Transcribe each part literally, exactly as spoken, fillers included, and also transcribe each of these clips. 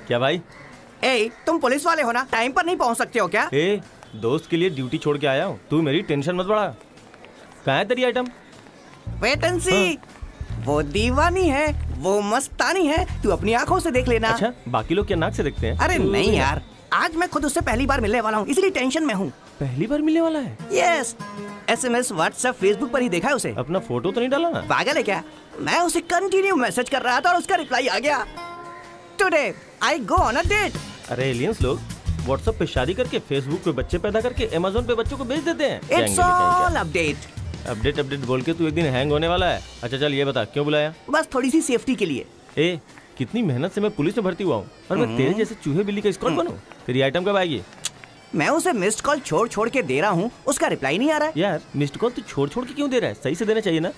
क्या भाई? ए, तुम पुलिस वाले हो ना, टाइम पर नहीं पहुंच सकते हो क्या? ए, दोस्त के लिए ड्यूटी छोड़ के आया हूँ, तू मेरी टेंशन मत बढ़ा। कहाँ है तेरी आइटम? वेट एंड सी। वो दीवानी है, वो मस्तानी है, तू अपनी आंखों से देख लेना। अच्छा, बाकी लोग क्या नाक से देखते हैं? अरे नहीं यार, आज मैं खुद उससे पहली बार मिलने वाला हूँ, इसलिए टेंशन में हूँ। पहली बार मिलने वाला है? यस, एसएमएस, व्हाट्सएप, फेसबुक पर ही देखा है उसे। अपना फोटो तो नहीं डाला ना? पागल है क्या? मैं उसे कंटिन्यू मैसेज कर रहा था और उसका रिप्लाई आ गया। Today I go on a date. अरे एलियंस लोग व्हाट्सएप पे शादी करके, फेसबुक पे बच्चे पैदा करके, अमेज़न पे बच्चों को बेच देते हैं। It's all update. Update update बोल के तू एक दिन हैंग होने वाला है। अच्छा चल ये बता, क्यों बुलाया? बस थोड़ी सी सेफ्टी के लिए। ए, कितनी मेहनत से मैं पुलिस में भर्ती हुआ हूँ और मैं तेरे जैसे चूहे बिल्ली का स्कॉट बनूं? तेरी आइटम कब आएगी? मैं उसे मिस्ड कॉल छोड़ छोड़ के दे रहा हूँ, उसका रिप्लाई नहीं आ रहा है। यार मिस्ड कॉल तू छोड़ छोड़ के क्यों दे रहा है? सही से देना चाहिए ना।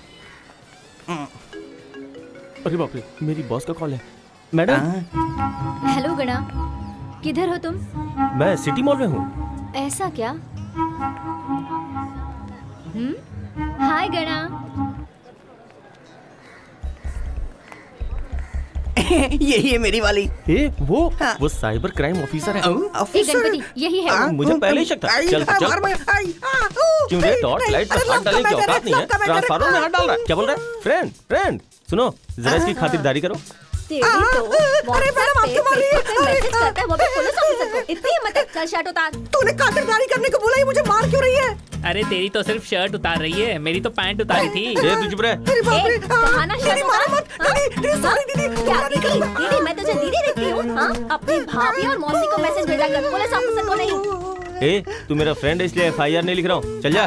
अरे बाप रे, मेरी बॉस का कॉल है। मैडम। हेलो गणा, किधर हो तुम? मैं सिटी मॉल में हूँ। ऐसा क्या? हम्म, हाय गणा। यही है मेरी वाली। ए, वो हाँ। वो साइबर क्राइम ऑफिसर है। गणपति, यही है। आ, मुझे पहले ही शक था। चल चल। क्यों रे, टॉर्च लाइट में हाथ डालने की औकात नहीं है? ट्रांसफार्मर में हाथ डाल रहा है। क्या बोल रहा है? फ्रेंड फ्रेंड सुनो, जरा इसकी खातिरदारी करो। तेरी तो व्हाट्सएप पे मैसेज करता है, वो भी पुलिस ऑफिसर को। इतनी हिम्मत है? चल शर्ट उतार। तूने खातिरदारी करने को बोला, ये मुझे मार क्यों रही है? अरे तेरी तो सिर्फ शर्ट उतार रही है, मेरी तो पैंट उतारी थी। ये तू चुप रह। कहाना शर्ट उतार। क्या दीदी? दीदी मैं तुझे दीदी देखती हूँ? हाँ, अपनी भाभी और मौसी को मैसेज भेजा कर, पुलिस ऑफिसर को नहीं। ए, तू मेरा फ्रेंड है इसलिए एफ आई आर नहीं लिख रहा हूँ। चल जा।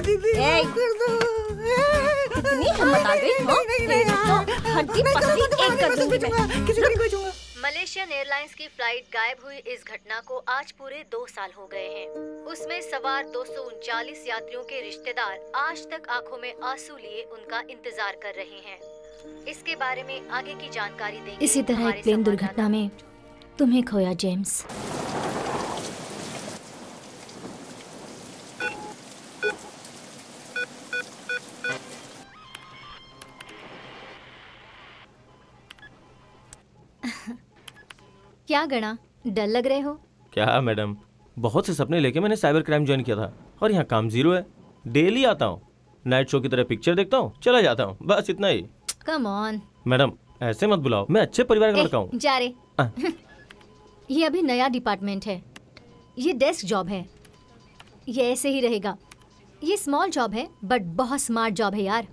कितनी हिम्मत आ गई? हाँ, तो हड्डी पसली एक कर दूंगी मैं। किसी को नहीं भेजूंगा। मलेशियन एयरलाइंस की फ्लाइट गायब हुई इस घटना को आज पूरे दो साल हो गए हैं। उसमें सवार दो सौ उनचालीस यात्रियों के रिश्तेदार आज तक आंखों में आंसू लिए उनका इंतजार कर रहे हैं। इसके बारे में आगे की जानकारी देंगे। इसी तरह एक प्लेन दुर्घटना में तुम्हें खोया जेम्स। क्या गणा, डर लग रहे हो? क्या मैडम, बहुत से सपने लेके मैंने साइबर क्राइम ज्वाइन किया था और यहाँ काम जीरो है। डेली आता हूँ, नाइट शो की तरह पिक्चर देखता हूँ, चला जाता हूँ, बस इतना ही। कम ऑन मैडम, ऐसे मत बुलाओ, मैं अच्छे परिवार का लड़का हूँ। जा रे। ये अभी नया डिपार्टमेंट है, ये डेस्क जॉब है, ये ऐसे ही रहेगा। ये स्मॉल जॉब है बट बहुत स्मार्ट जॉब है यार।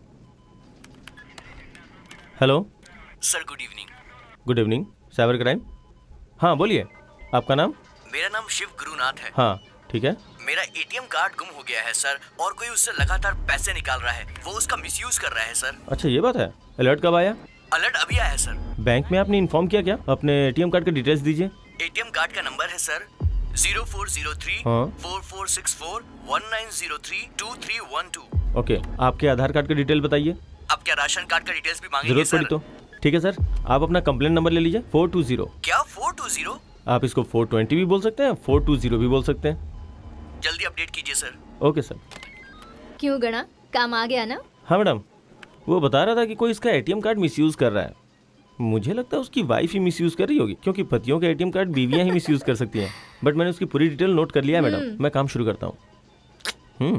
Hello sir, good evening. Good evening. Cyber crime? हाँ बोलिए, आपका नाम? मेरा नाम शिव गुरुनाथ है। हाँ ठीक है। मेरा एटीएम कार्ड गुम हो गया है सर, और कोई उससे लगातार पैसे निकाल रहा है, वो उसका मिसयूज कर रहा है सर। अच्छा ये बात है। अलर्ट कब आया? अलर्ट अभी आया है सर। बैंक में आपने इन्फॉर्म किया क्या? अपने एटीएम कार्ड के डिटेल्स दीजिए। एटीएम कार्ड का नंबर है sir zero four zero three four four six four one nine zero three two three one two. Okay, आपके आधार कार्ड के डिटेल बताइए। अब क्या राशन कार्ड का डिटेल्स भी मांगेंगे जरूरत पड़ी तो? ठीक है सर, आप अपना कंप्लेंट नंबर ले लीजिए। Four two zero. क्या फोर टू जीरो? आप इसको फोर ट्वेंटी भी बोल सकते हैं, फोर टू जीरो भी बोल सकते हैं। जल्दी अपडेट कीजिए सर। Okay sir. क्यों गणा, काम आ गया ना? हाँ मैडम, वो बता रहा था कि कोई इसका एटीएम कार्ड मिसयूज कर रहा है। मुझे लगता है उसकी वाइफ ही मिसयूज कर रही होगी, क्योंकि पतियों के एटीएम कार्ड बीवियां ही मिसयूज कर सकती हैं। बट मैंने उसकी पूरी डिटेल नोट कर लिया है मैडम, मैं काम शुरू करता हूँ। हम्म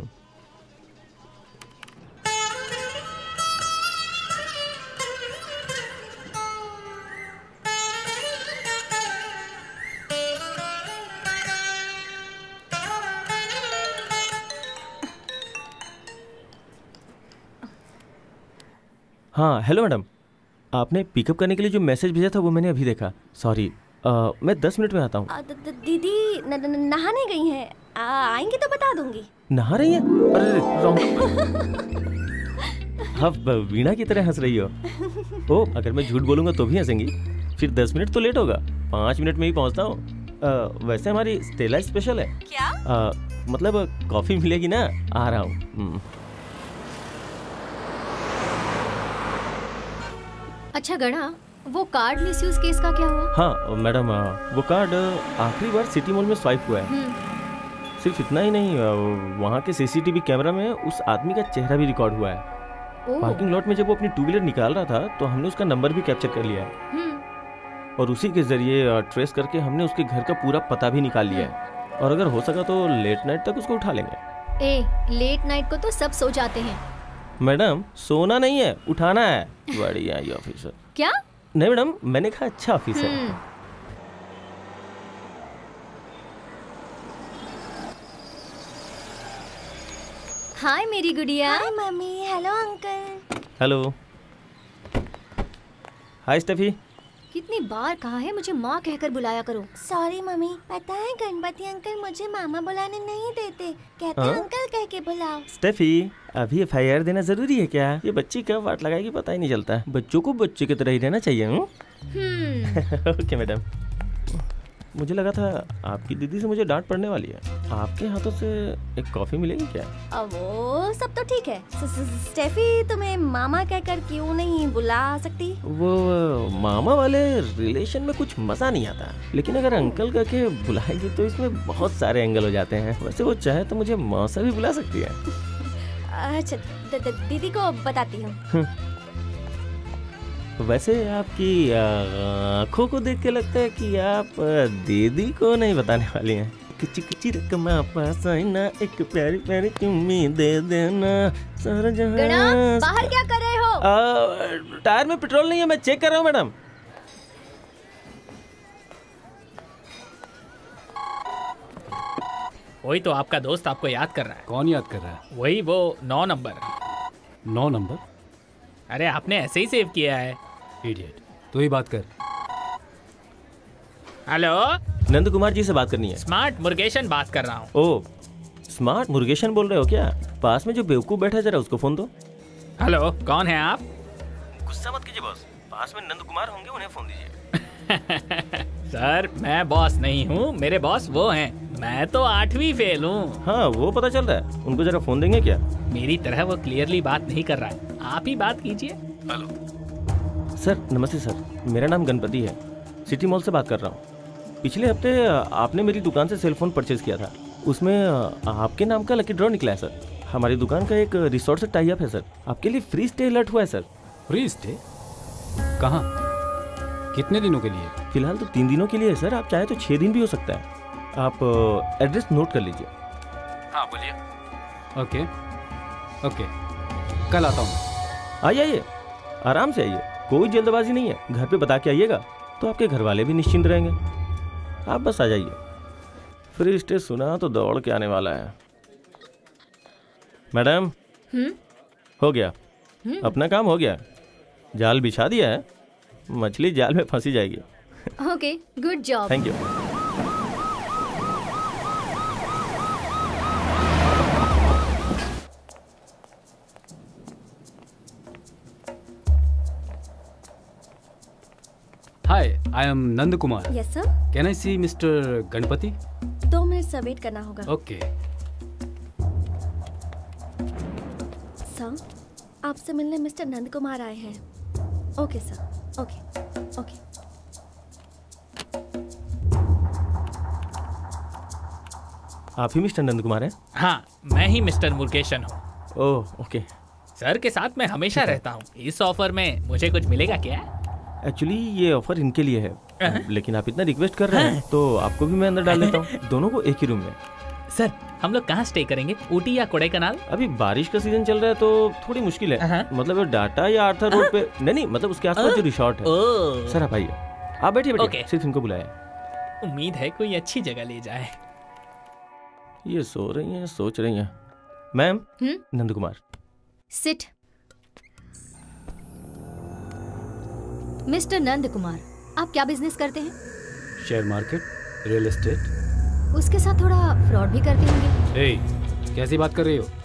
हाँ हेलो मैडम, आपने पिकअप करने के लिए जो मैसेज भेजा था वो मैंने अभी देखा। सॉरी, मैं दस मिनट में आता हूँ। दीदी न, न, नहाने गई हैं, आएंगी तो बता दूंगी। नहा रही हैं? अरे रॉन्ग। आप वीणा की तरह हंस रही हो। ओ, अगर मैं झूठ बोलूंगा तो भी हंसेंगी। फिर दस मिनट तो लेट होगा, पाँच मिनट में ही पहुँचता हूँ। वैसे हमारी स्टेला स्पेशल है। क्या? आ, मतलब कॉफी मिलेगी ना? आ रहा हूँ। अच्छा गणा, वो कार्ड मिसयूज केस का क्या हुआ? हाँ मैडम, वो कार्ड आखिरी बार सिटी मॉल में स्वाइप हुआ है। सिर्फ इतना ही नहीं, वहाँ के सीसीटीवी कैमरा में उस आदमी का चेहरा भी रिकॉर्ड हुआ है। पार्किंग लॉट में जब वो अपनी टू व्हीलर निकाल रहा था तो हमने उसका नंबर भी कैप्चर कर लिया है। और उसी के जरिए ट्रेस करके हमने उसके घर का पूरा पता भी निकाल लिया है, और अगर हो सका तो लेट नाइट तक उसको उठा लेंगे। ए, लेट नाइट को तो सब सो जाते हैं। मैडम सोना नहीं है, उठाना है। बढ़िया ये ऑफिसर। क्या? नहीं मैडम, मैंने कहा अच्छा ऑफिसर। हम्म। हाय मेरी गुड़िया। Hi mummy. Hello uncle. Hello. Hi Steffi. कितनी बार कहा है मुझे माँ कहकर बुलाया करो। सॉरी मम्मी, पता है गणपति अंकल मुझे मामा बुलाने नहीं देते, कहते हाँ? अंकल कह के बुलाओ। स्टेफी, अभी एफ आई आर देना जरूरी है क्या? ये बच्ची कब वाट लगाएगी पता ही नहीं चलता। बच्चों को बच्चे की तरह ही रहना चाहिए। हम्म। Okay madam. मुझे लगा था आपकी दीदी से मुझे डांट पड़ने वाली है। आपके हाथों से एक कॉफी मिलेगी क्या? अब वो सब तो ठीक है, स- स- स्टेफी तुम्हें मामा कहकर क्यों नहीं बुला सकती? वो मामा वाले रिलेशन में कुछ मजा नहीं आता, लेकिन अगर अंकल करके बुलाएगी तो इसमें बहुत सारे एंगल हो जाते हैं। वैसे वो चाहे तो मुझे मौसा भी बुला सकती है। अच्छा, द- द- दीदी को बताती हूँ। वैसे आपकी आँखों को देख के लगता है कि आप आ, दीदी को नहीं बताने वाली हैं। किची किची रकम पास आई ना, एक प्यारी प्यारी चुम्मी दे देना सारा गणा, जहां। बाहर क्या कर रहे हो? आ, टायर में पेट्रोल नहीं है, मैं चेक कर रहा हूँ मैडम। वही तो आपका दोस्त आपको याद कर रहा है। कौन याद कर रहा है? वही वो नौ नंबर। नौ नंबर? अरे आपने ऐसे ही सेव किया है। इडियट, तू ही बात कर। हेलो, नंद कुमार जी से बात करनी है। स्मार्ट मुर्गेशन बात कर रहा हूँ। ओ, स्मार्ट मुर्गेशन बोल रहे हो क्या? पास में जो बेवकूफ बैठा है जरा उसको फोन दो। हेलो, कौन है आप? गुस्सा मत कीजिए बॉस, पास में नंद कुमार होंगे, उन्हें फोन दीजिए। सर मैं बॉस नहीं हूँ, मेरे बॉस वो हैं। मैं तो आठवीं फेल हूँ। हाँ वो पता चल रहा है, उनको जरा फोन देंगे क्या? मेरी तरह वो क्लियरली बात नहीं कर रहा है, आप ही बात कीजिए। हेलो सर, नमस्ते सर, मेरा नाम गणपति है, सिटी मॉल से बात कर रहा हूँ। पिछले हफ्ते आपने मेरी दुकान से सेल फोन परचेज किया था, उसमें आपके नाम का लकी ड्रॉ निकला है सर। हमारी दुकान का एक रिसोर्ट से टाई अप है सर, आपके लिए फ्री स्टे अलर्ट हुआ है सर। Free stay? कहाँ? कितने दिनों के लिए? फिलहाल तो तीन दिनों के लिए है सर, आप चाहे तो छः दिन भी हो सकता है। आप एड्रेस नोट कर लीजिए। हाँ बोलिए। ओके ओके, कल आता हूँ। आइए आइए, आराम से आइए, कोई जल्दबाजी नहीं है। घर पे बता के आइएगा तो आपके घर वाले भी निश्चिंत रहेंगे। आप बस आ जाइए। फ्री स्टे सुना तो दौड़ के आने वाला है। मैडम, हो गया, अपना काम हो गया। जाल बिछा दिया है, मछली जाल में फंसी जाएगी। Okay, good job. Thank you. Hi, I am Nand Kumar. Yes sir. Can I see mister Ganpati? दो मिनट सर वेट करना होगा। ओके। सर, आपसे मिलने मिस्टर नंद कुमार आए हैं। Okay sir, okay okay. आप ही मिस्टर नंद कुमार हैं? हाँ, मैं ही मिस्टर मुर्गेशन हूँ। Oh okay. सर के साथ मैं हमेशा रहता हूँ। इस ऑफर में मुझे कुछ मिलेगा क्या? एक्चुअली ये ऑफर इनके लिए है, लेकिन आप इतना रिक्वेस्ट कर रहे हैं तो आपको भी मैं अंदर डाल देता हूँ, दोनों को एक ही रूम में। सर हम लोग कहाँ स्टे करेंगे, ऊटी या कोडाईकनाल? अभी बारिश का सीजन चल रहा है तो थोड़ी मुश्किल है। मतलब डाटा या आर्थर रोड पे नहीं नहीं मतलब उसके आसपास जो रिसोर्ट है। ओह, सर आप आइए, आप बैठिए बैठिए, Okay. सिर्फ इनको बुलाया। उम्मीद है कोई अच्छी जगह ले जाए। ये सो रही हैं, सोच रही हैं। Ma'am, hmm? Nand Kumar. Sit. Mister Nand Kumar, आप क्या बिजनेस करते हैं? Share market, real estate. उसके साथ थोड़ा फ्रॉड भी करते होंगे। ए, कैसी बात कर रही हो?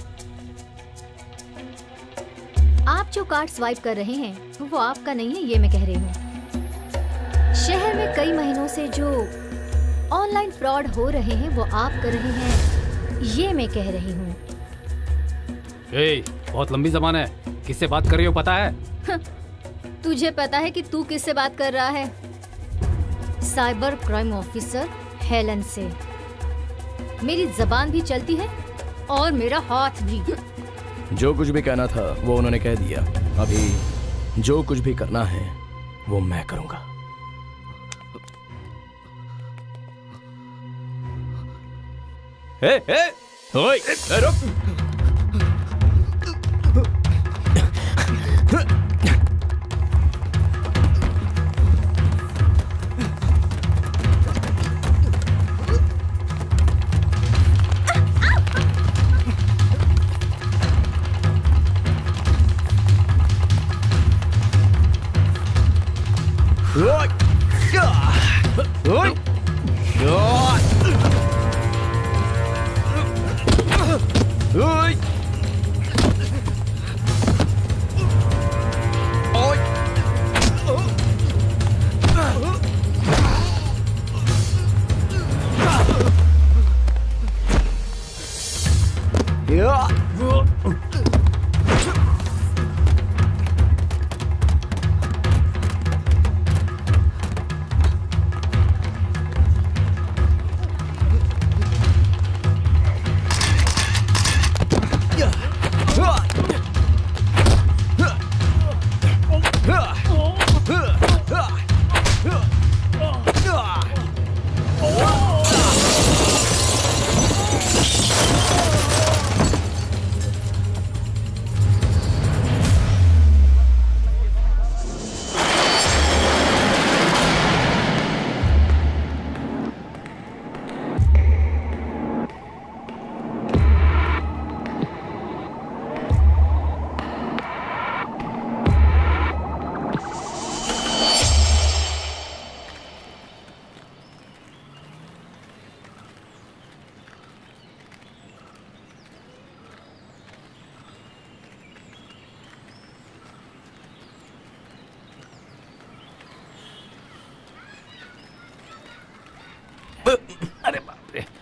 आप जो कार्ड स्वाइप कर रहे हैं वो आपका नहीं है, ये मैं कह रही हूँ। शहर में कई महीनों से जो ऑनलाइन फ्रॉड हो रहे हैं वो आप कर रहे हैं, ये मैं कह रही हूँ। ए, बहुत लंबी जबान है, किससे बात कर रही हो पता है? तुझे पता है कि तू किससे बात कर रहा है? साइबर क्राइम ऑफिसर हेलन से। मेरी जबान भी चलती है और मेरा हाथ भी। जो कुछ भी कहना था वो उन्होंने कह दिया। अभी जो कुछ भी करना है वो मैं करूंगा। ए, ए, ओए, ए, रुक। अरे बाप रे,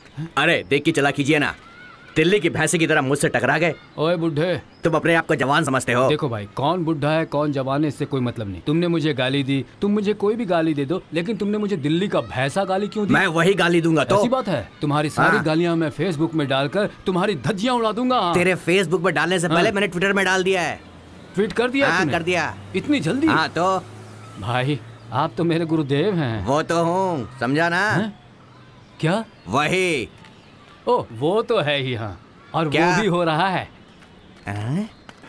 अरे देख के चला कीजिए ना, दिल्ली की भैंसे की तरह मुझसे टकरा गए। ओए बुड्ढे, तुम अपने आप को जवान समझते हो? देखो भाई, कौन बुड्ढा है कौन जवान है इससे कोई मतलब नहीं। तुमने मुझे गाली दी, तुम मुझे कोई भी गाली दे दो, लेकिन तुमने मुझे दिल्ली का भैंसा गाली क्यों दी? मैं वही गाली दूंगा तो? ऐसी बात है? तुम्हारी सारी हाँ। गालियां मैं फेसबुक में डालकर तुम्हारी धज्जियां उड़ा दूंगा। तेरे फेसबुक में डालने से हाँ। पहले मैंने ट्विटर में डाल दिया है। ट्वीट कर दिया? हाँ, कर दिया। इतनी जल्दी? हाँ तो भाई आप तो मेरे गुरुदेव हैं। वो तो हूँ, समझा ना? है? क्या? वही। ओ वो तो है ही। हाँ, और क्या? वो भी हो रहा है। आ?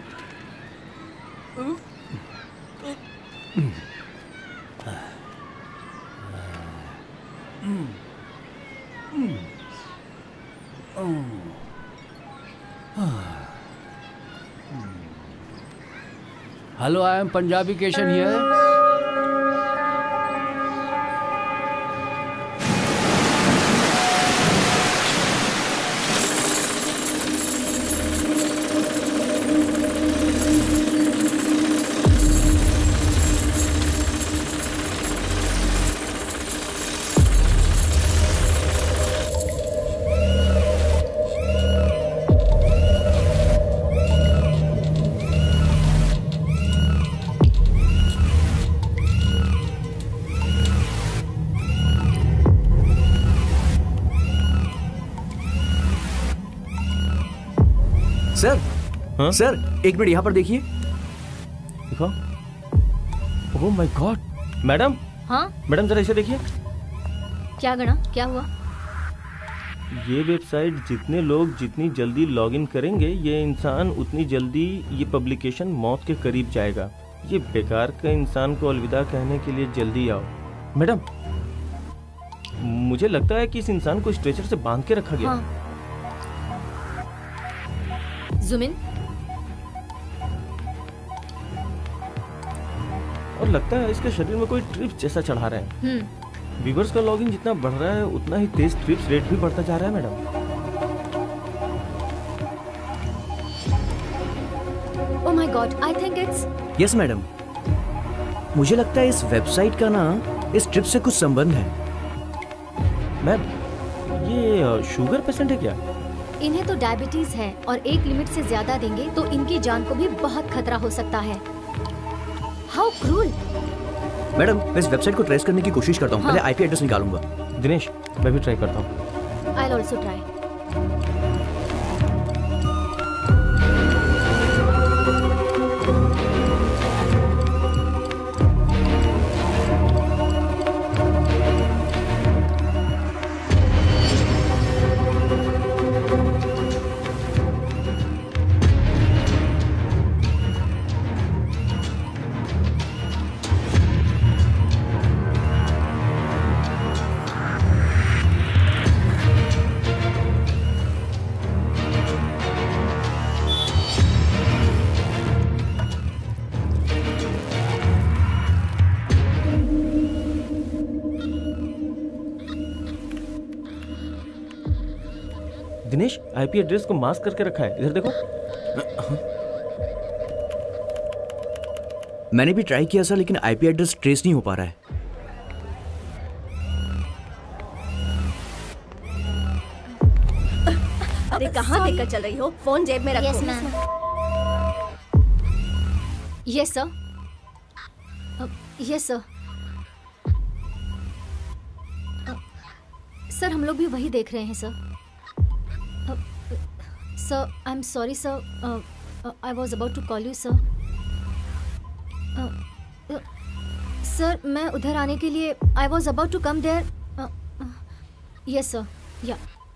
Hello, I am Punjabi Keshan here. Sir, हाँ? सर एक मिनट यहाँ पर देखिए। देखो, ओह माय गॉड। मैडम, हाँ मैडम जरा इसे देखिए। क्या गणा, क्या हुआ? ये वेबसाइट जितने लोग जितनी जल्दी लॉगिन करेंगे, ये इंसान उतनी जल्दी ये पब्लिकेशन मौत के करीब जाएगा। ये बेकार का इंसान को अलविदा कहने के लिए जल्दी आओ। मैडम, मुझे लगता है कि इस इंसान को स्ट्रेचर से बांध के रखा गया। हाँ। Zoom in. और लगता है इसके शरीर में कोई ट्रिप्स जैसा चढ़ा रहा है। हम्म। व्यूअर्स का लॉगिन जितना बढ़ रहा है उतना ही तेज ट्रिप्स रेट भी बढ़ता जा रहा है। Madam, oh my god, I think it's. Yes madam, मुझे लगता है इस वेबसाइट का ना इस ट्रिप से कुछ संबंध है। मैम, ये शुगर पेशेंट है क्या? इन्हें तो डायबिटीज है और एक लिमिट से ज्यादा देंगे तो इनकी जान को भी बहुत खतरा हो सकता है। How cruel. मैडम, मैं इस वेबसाइट को ट्रेस करने की कोशिश करता हूँ। हाँ। पहले आईपी एड्रेस निकालूंगा। दिनेश, मैं भी ट्राई करता हूँ। I will also try. Dinesh, IP address को मास्क करके रखा है, इधर देखो। मैंने भी ट्राई किया सर, लेकिन आईपी एड्रेस ट्रेस नहीं हो पा रहा है। अरे कहाँ लेकर चल रही हो? फोन जेब में रखो। Yes ma'am. Yes sir. Yes sir. Sir हम लोग भी वही देख रहे हैं sir. Sir I am sorry sir, I was about to call you sir. Sir मैं उधर आने के लिए I was about to come there. Yes sir. या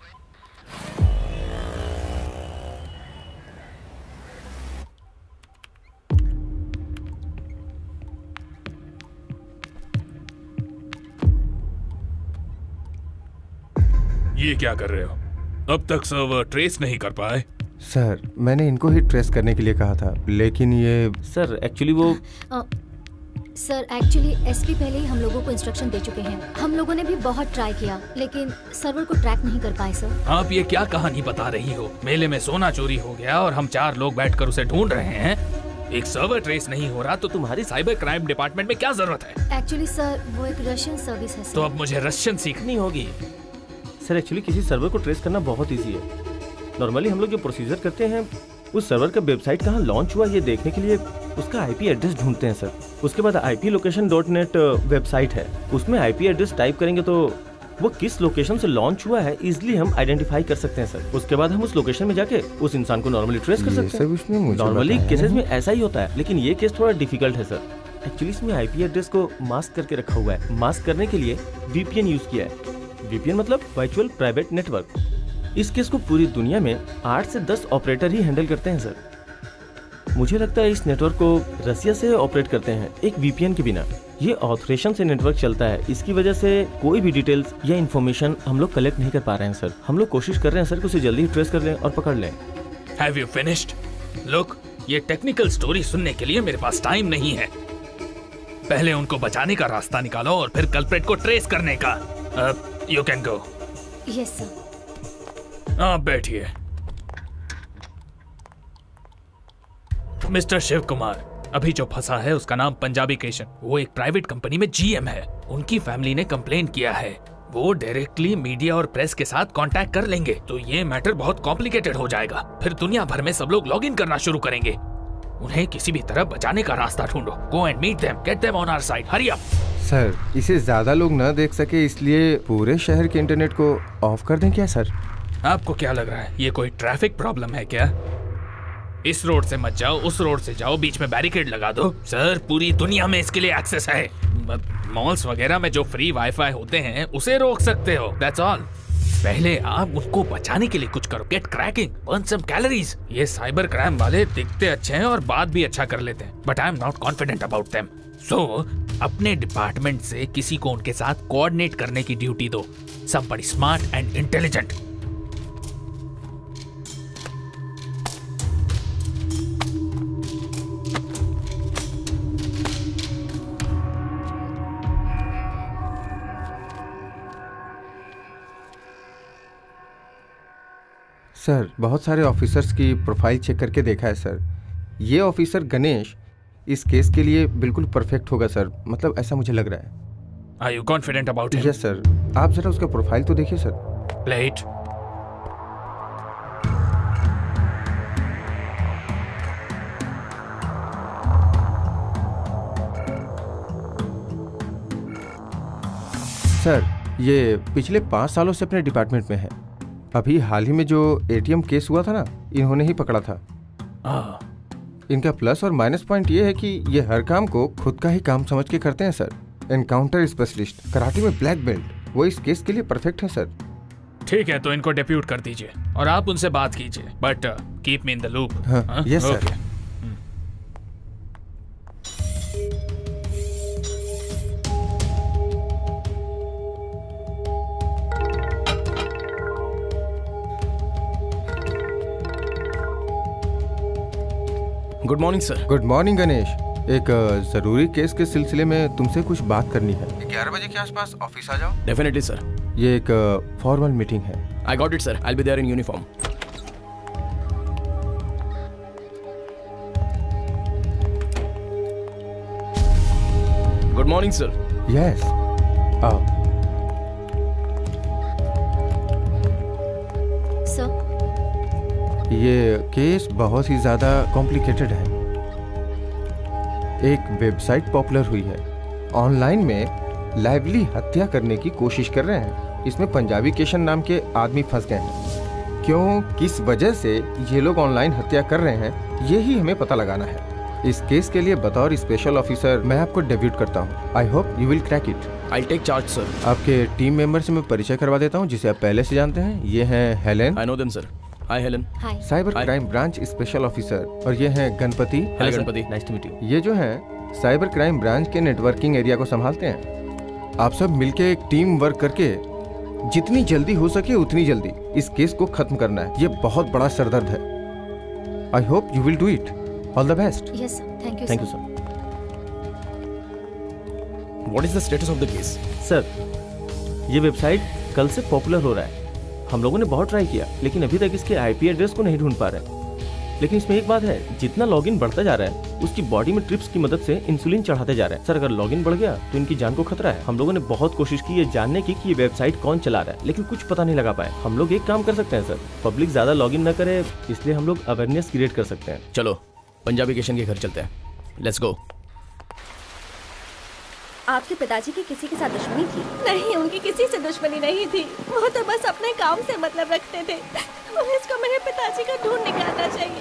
ये क्या कर रहे हो? अब तक सर्वर ट्रेस नहीं कर पाए। सर मैंने इनको ही ट्रेस करने के लिए कहा था, लेकिन ये सर एक्चुअली वो सर एक्चुअली एसपी पहले ही हम लोगों को इंस्ट्रक्शन दे चुके हैं। हम लोगों ने भी बहुत ट्राई किया, लेकिन सर्वर को ट्रैक नहीं कर पाए सर। आप ये क्या कहानी बता रही हो? मेले में सोना चोरी हो गया और हम चार लोग बैठकर उसे ढूंढ रहे हैं। एक सर्वर ट्रेस नहीं हो रहा तो तुम्हारी साइबर क्राइम डिपार्टमेंट में क्या जरूरत है? एक्चुअली सर वो एक रशियन सर्विस है सर। तो अब मुझे रशियन सीखनी होगी। सर एक्चुअली किसी सर्वर को ट्रेस करना बहुत इजी है। नॉर्मली हम लोग जो प्रोसीजर करते हैं, उस सर्वर का वेबसाइट कहाँ लॉन्च हुआ ये देखने के लिए उसका आईपी एड्रेस ढूंढते हैं सर। उसके बाद IP location dot net website है, उसमें आईपी एड्रेस टाइप करेंगे तो वो किस लोकेशन से लॉन्च हुआ है इजीली हम आइडेंटिफाई कर सकते हैं सर। उसके बाद हम उस लोकेशन में जाके उस इंसान को नॉर्मली ट्रेस कर सकते हैं। नॉर्मली केसेस में ऐसा ही होता है, लेकिन ये केस थोड़ा डिफिकल्ट है सर। एक्चुअली इसमें आईपी एड्रेस को मास्क करके रखा हुआ है। मास्क करने के लिए वीपीएन यूज किया है। वीपीएन मतलब वर्चुअल प्राइवेट नेटवर्क। इस केस को पूरी दुनिया में आठ से दस ऑपरेटर ही हैंडल करते हैं सर। मुझे लगता है इस नेटवर्क को रसिया से ऑपरेट करते हैं, एक वीपीएन के बिना। ये ऑथोरेशन से नेटवर्क चलता है, इसकी वजह से कोई भी डिटेल्स या इन्फॉर्मेशन हम लोग कलेक्ट नहीं कर पा रहे हैं सर। हम लोग कोशिश कर रहे हैं सर कि उसे जल्दी ट्रेस कर लें और पकड़ लें। Have you finished? Look, ये टेक्निकल स्टोरी सुनने के लिए मेरे पास टाइम नहीं है। पहले उनको बचाने का रास्ता निकालो और फिर कल्प्रेट को ट्रेस करने का। uh, You can go. Yes sir. आप बैठिए। मिस्टर शिव कुमार, अभी जो फंसा है उसका नाम पंजाबी केशन। वो एक प्राइवेट कंपनी में जीएम है। उनकी फैमिली ने कंप्लेन किया है। वो डायरेक्टली मीडिया और प्रेस के साथ कांटेक्ट कर लेंगे तो ये मैटर बहुत कॉम्प्लिकेटेड हो जाएगा। फिर दुनिया भर में सब लोग लॉगिन करना शुरू करेंगे। उन्हें किसी भी तरह बचाने का रास्ता ढूंढो। Go and meet them, get them on our side, hurry up. Sir इसे ज्यादा लोग न देख सके इसलिए पूरे शहर के इंटरनेट को ऑफ कर दें क्या सर? आपको क्या लग रहा है ये कोई ट्रैफिक प्रॉब्लम है क्या? इस रोड से मत जाओ, उस रोड से जाओ, बीच में बैरिकेड लगा दो। सर पूरी दुनिया में इसके लिए एक्सेस है। मॉल्स वगैरह में जो फ्री वाईफाई होते हैं उसे रोक सकते हो, दैट्स ऑल। पहले आप उनको बचाने के लिए कुछ करो। Get cracking, burn some calories. ये साइबर क्राइम वाले दिखते अच्छे हैं और बात भी अच्छा कर लेते हैं, but I am not confident about them. So अपने डिपार्टमेंट से किसी को उनके साथ कोऑर्डिनेट करने की ड्यूटी दो। Somebody smart and intelligent. Sir बहुत सारे ऑफिसर्स की प्रोफाइल चेक करके देखा है सर। ये ऑफिसर गणेश इस केस के लिए बिल्कुल परफेक्ट होगा सर, मतलब ऐसा मुझे लग रहा है। Are you confident about him? Yes sir, आप जरा उसका प्रोफाइल तो देखिए सर। Play it. सर ये पिछले पाँच सालों से अपने डिपार्टमेंट में है। अभी हाल ही में जो एटीएम केस हुआ था ना, इन्होंने ही पकड़ा था। आ, इनका प्लस और माइनस पॉइंट ये है कि ये हर काम को खुद का ही काम समझ के करते हैं सर। एनकाउंटर स्पेशलिस्ट, कराटे में ब्लैक बेल्ट, वो इस केस के लिए परफेक्ट है सर। ठीक है तो इनको डेप्यूट कर दीजिए और आप उनसे बात कीजिए, but keep me in the loop. हाँ, yes sir. Good morning sir. Good morning Ganesh. एक जरूरी केस के सिलसिले में तुमसे कुछ बात करनी है। ग्यारह बजे के आसपास ऑफिस आ जाओ। Definitely sir. ये एक फॉर्मल मीटिंग है। I got it sir, I will be there in uniform. Good morning sir. Yes, आओ। सर, ये केस बहुत ही ज्यादा कॉम्प्लिकेटेड है। एक वेबसाइट पॉपुलर हुई है, ऑनलाइन में लाइवली हत्या करने की कोशिश कर रहे हैं। इसमें पंजाबी केशन नाम के आदमी फंस गए हैं। क्यों, किस वजह से ये लोग ऑनलाइन हत्या कर रहे हैं, यही हमें पता लगाना है। इस केस के लिए बतौर स्पेशल ऑफिसर मैं आपको डेब्यूट करता हूँ। I hope you will crack it. I take charge sir. आपके टीम मेंबर से मैं परिचय करवा देता हूँ, जिसे आप पहले से जानते हैं। ये हैं Helen. I know them sir. Hi Helen. Hi. Cyber crime branch special officer. और ये हैं Ganapati. Hi Ganapati. Nice to meet you. ये जो हैं साइबर क्राइम ब्रांच के नेटवर्किंग एरिया को संभालते हैं। आप सब मिलके एक टीम वर्क करके जितनी जल्दी हो सके उतनी जल्दी इस केस को खत्म करना है। ये बहुत बड़ा सरदर्द है। I hope you will do it. All the best. Yes sir, thank you. Thank you sir. What is the status of the case? Sir, ये वेबसाइट कल से पॉपुलर हो रहा है। हम लोगों ने बहुत ट्राई किया, लेकिन अभी तक इसके आईपी एड्रेस को नहीं ढूंढ पा रहे। लेकिन इसमें एक बात है, जितना लॉगिन बढ़ता जा रहा है उसकी बॉडी में ट्रिप्स की मदद से इंसुलिन चढ़ाते जा रहे हैं। सर, अगर लॉगिन बढ़ गया तो इनकी जान को खतरा है। हम लोगों ने बहुत कोशिश की ये जानने की कि ये वेबसाइट कौन चला रहा है, लेकिन कुछ पता नहीं लगा पाए। हम लोग एक काम कर सकते हैं सर, पब्लिक ज्यादा लॉगिन न करे, इसलिए हम लोग अवेयरनेस क्रिएट कर सकते हैं। चलो पंजाबी किशन के घर चलते हैं। Let's go. आपके पिताजी की किसी के साथ दुश्मनी थी? नहीं, उनकी किसी से दुश्मनी नहीं थी। वो तो बस अपने काम से मतलब रखते थे। पुलिस को मेरे पिताजी का ढूंढ निकालना चाहिए।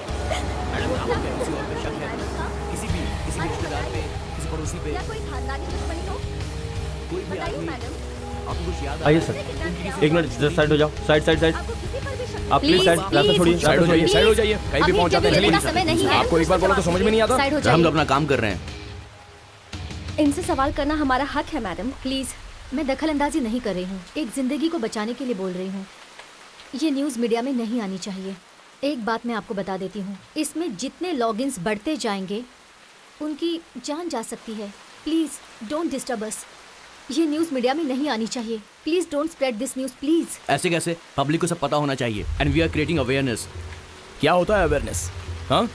किसी भी किसी रिश्तेदार पे, किसी पड़ोसी पे, क्या कोई खानदानी दुश्मनी हो? बताइए मैडम। आपको कुछ याद आइए सर, एक मिनट साइड हो जाओ। साइड साइड साइड आप प्लीज साइड रास्ता छोड़िए। साइड हो जाइए, साइड हो जाइए। कहीं भी पहुंच जाते हैं। समय नहीं है। आपको एक बार बोलो तो समझ में नहीं आता। हम लोग अपना काम कर रहे हैं। इनसे सवाल करना हमारा हक है मैडम। प्लीज, मैं दखल अंदाजी नहीं कर रही हूँ, एक जिंदगी को बचाने के लिए बोल रही हूँ। ये न्यूज़ मीडिया में नहीं आनी चाहिए। एक बात मैं आपको बता देती हूँ, इसमें जितने लॉगिन्स बढ़ते जाएंगे उनकी जान जा सकती है। Please don't disturb us. ये न्यूज़ मीडिया में नहीं आनी चाहिए। Please don't spread this news please. ऐसे कैसे? पब्लिक को सब पता होना चाहिए। And we are creating awareness. क्या होता है अवेयरनेस? हाँ,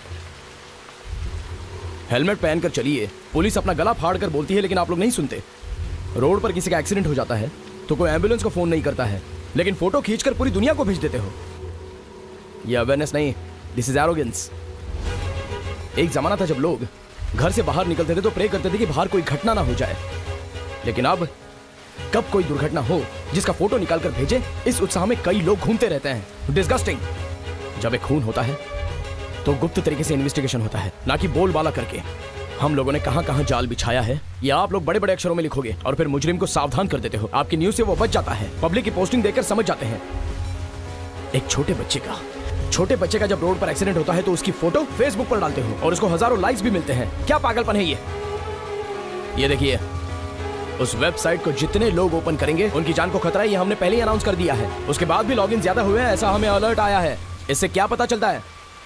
हेलमेट पहनकर चलिए। पुलिस अपना गला फाड़ कर बोलती है, लेकिन आप लोग नहीं सुनते। रोड पर किसी का एक्सीडेंट हो जाता है तो कोई एम्बुलेंस को फोन नहीं करता है, लेकिन फोटो खींचकर पूरी दुनिया को भेज देते हो। ये अवेयरनेस नहीं, दिस इज एरोगेंस। एक जमाना था जब लोग घर से बाहर निकलते थे तो प्रे करते थे कि बाहर कोई घटना ना हो जाए, लेकिन अब कब कोई दुर्घटना हो जिसका फोटो निकाल कर भेजे, इस उत्साह में कई लोग घूमते रहते हैं। डिस्गस्टिंग। जब एक खून होता है तो गुप्त तरीके से इन्वेस्टिगेशन होता है, ना कि बोलबाला करके। हम लोगों ने कहां कहां जाल बिछाया है, या आप लोग बड़े बड़े अक्षरों में लिखोगे और फिर मुजरिम को सावधान कर देते हो। आपकी न्यूज़ से वो बच जाता है। पब्लिक की पोस्टिंग देखकर समझ जाते हैं। एक छोटे बच्चे का छोटे बच्चे का जब रोड पर एक्सीडेंट होता है तो उसकी फोटो फेसबुक पर डालते हो और उसको हजारों लाइक्स भी मिलते हैं। क्या पागलपन है ये? ये देखिए, उस वेबसाइट को जितने लोग ओपन करेंगे उनकी जान को खतरा है, ये हमने पहले ही अनाउंस कर दिया है। उसके बाद भी लॉगिन ज्यादा हुए हैं, ऐसा हमें अलर्ट आया है। इससे क्या पता चलता है?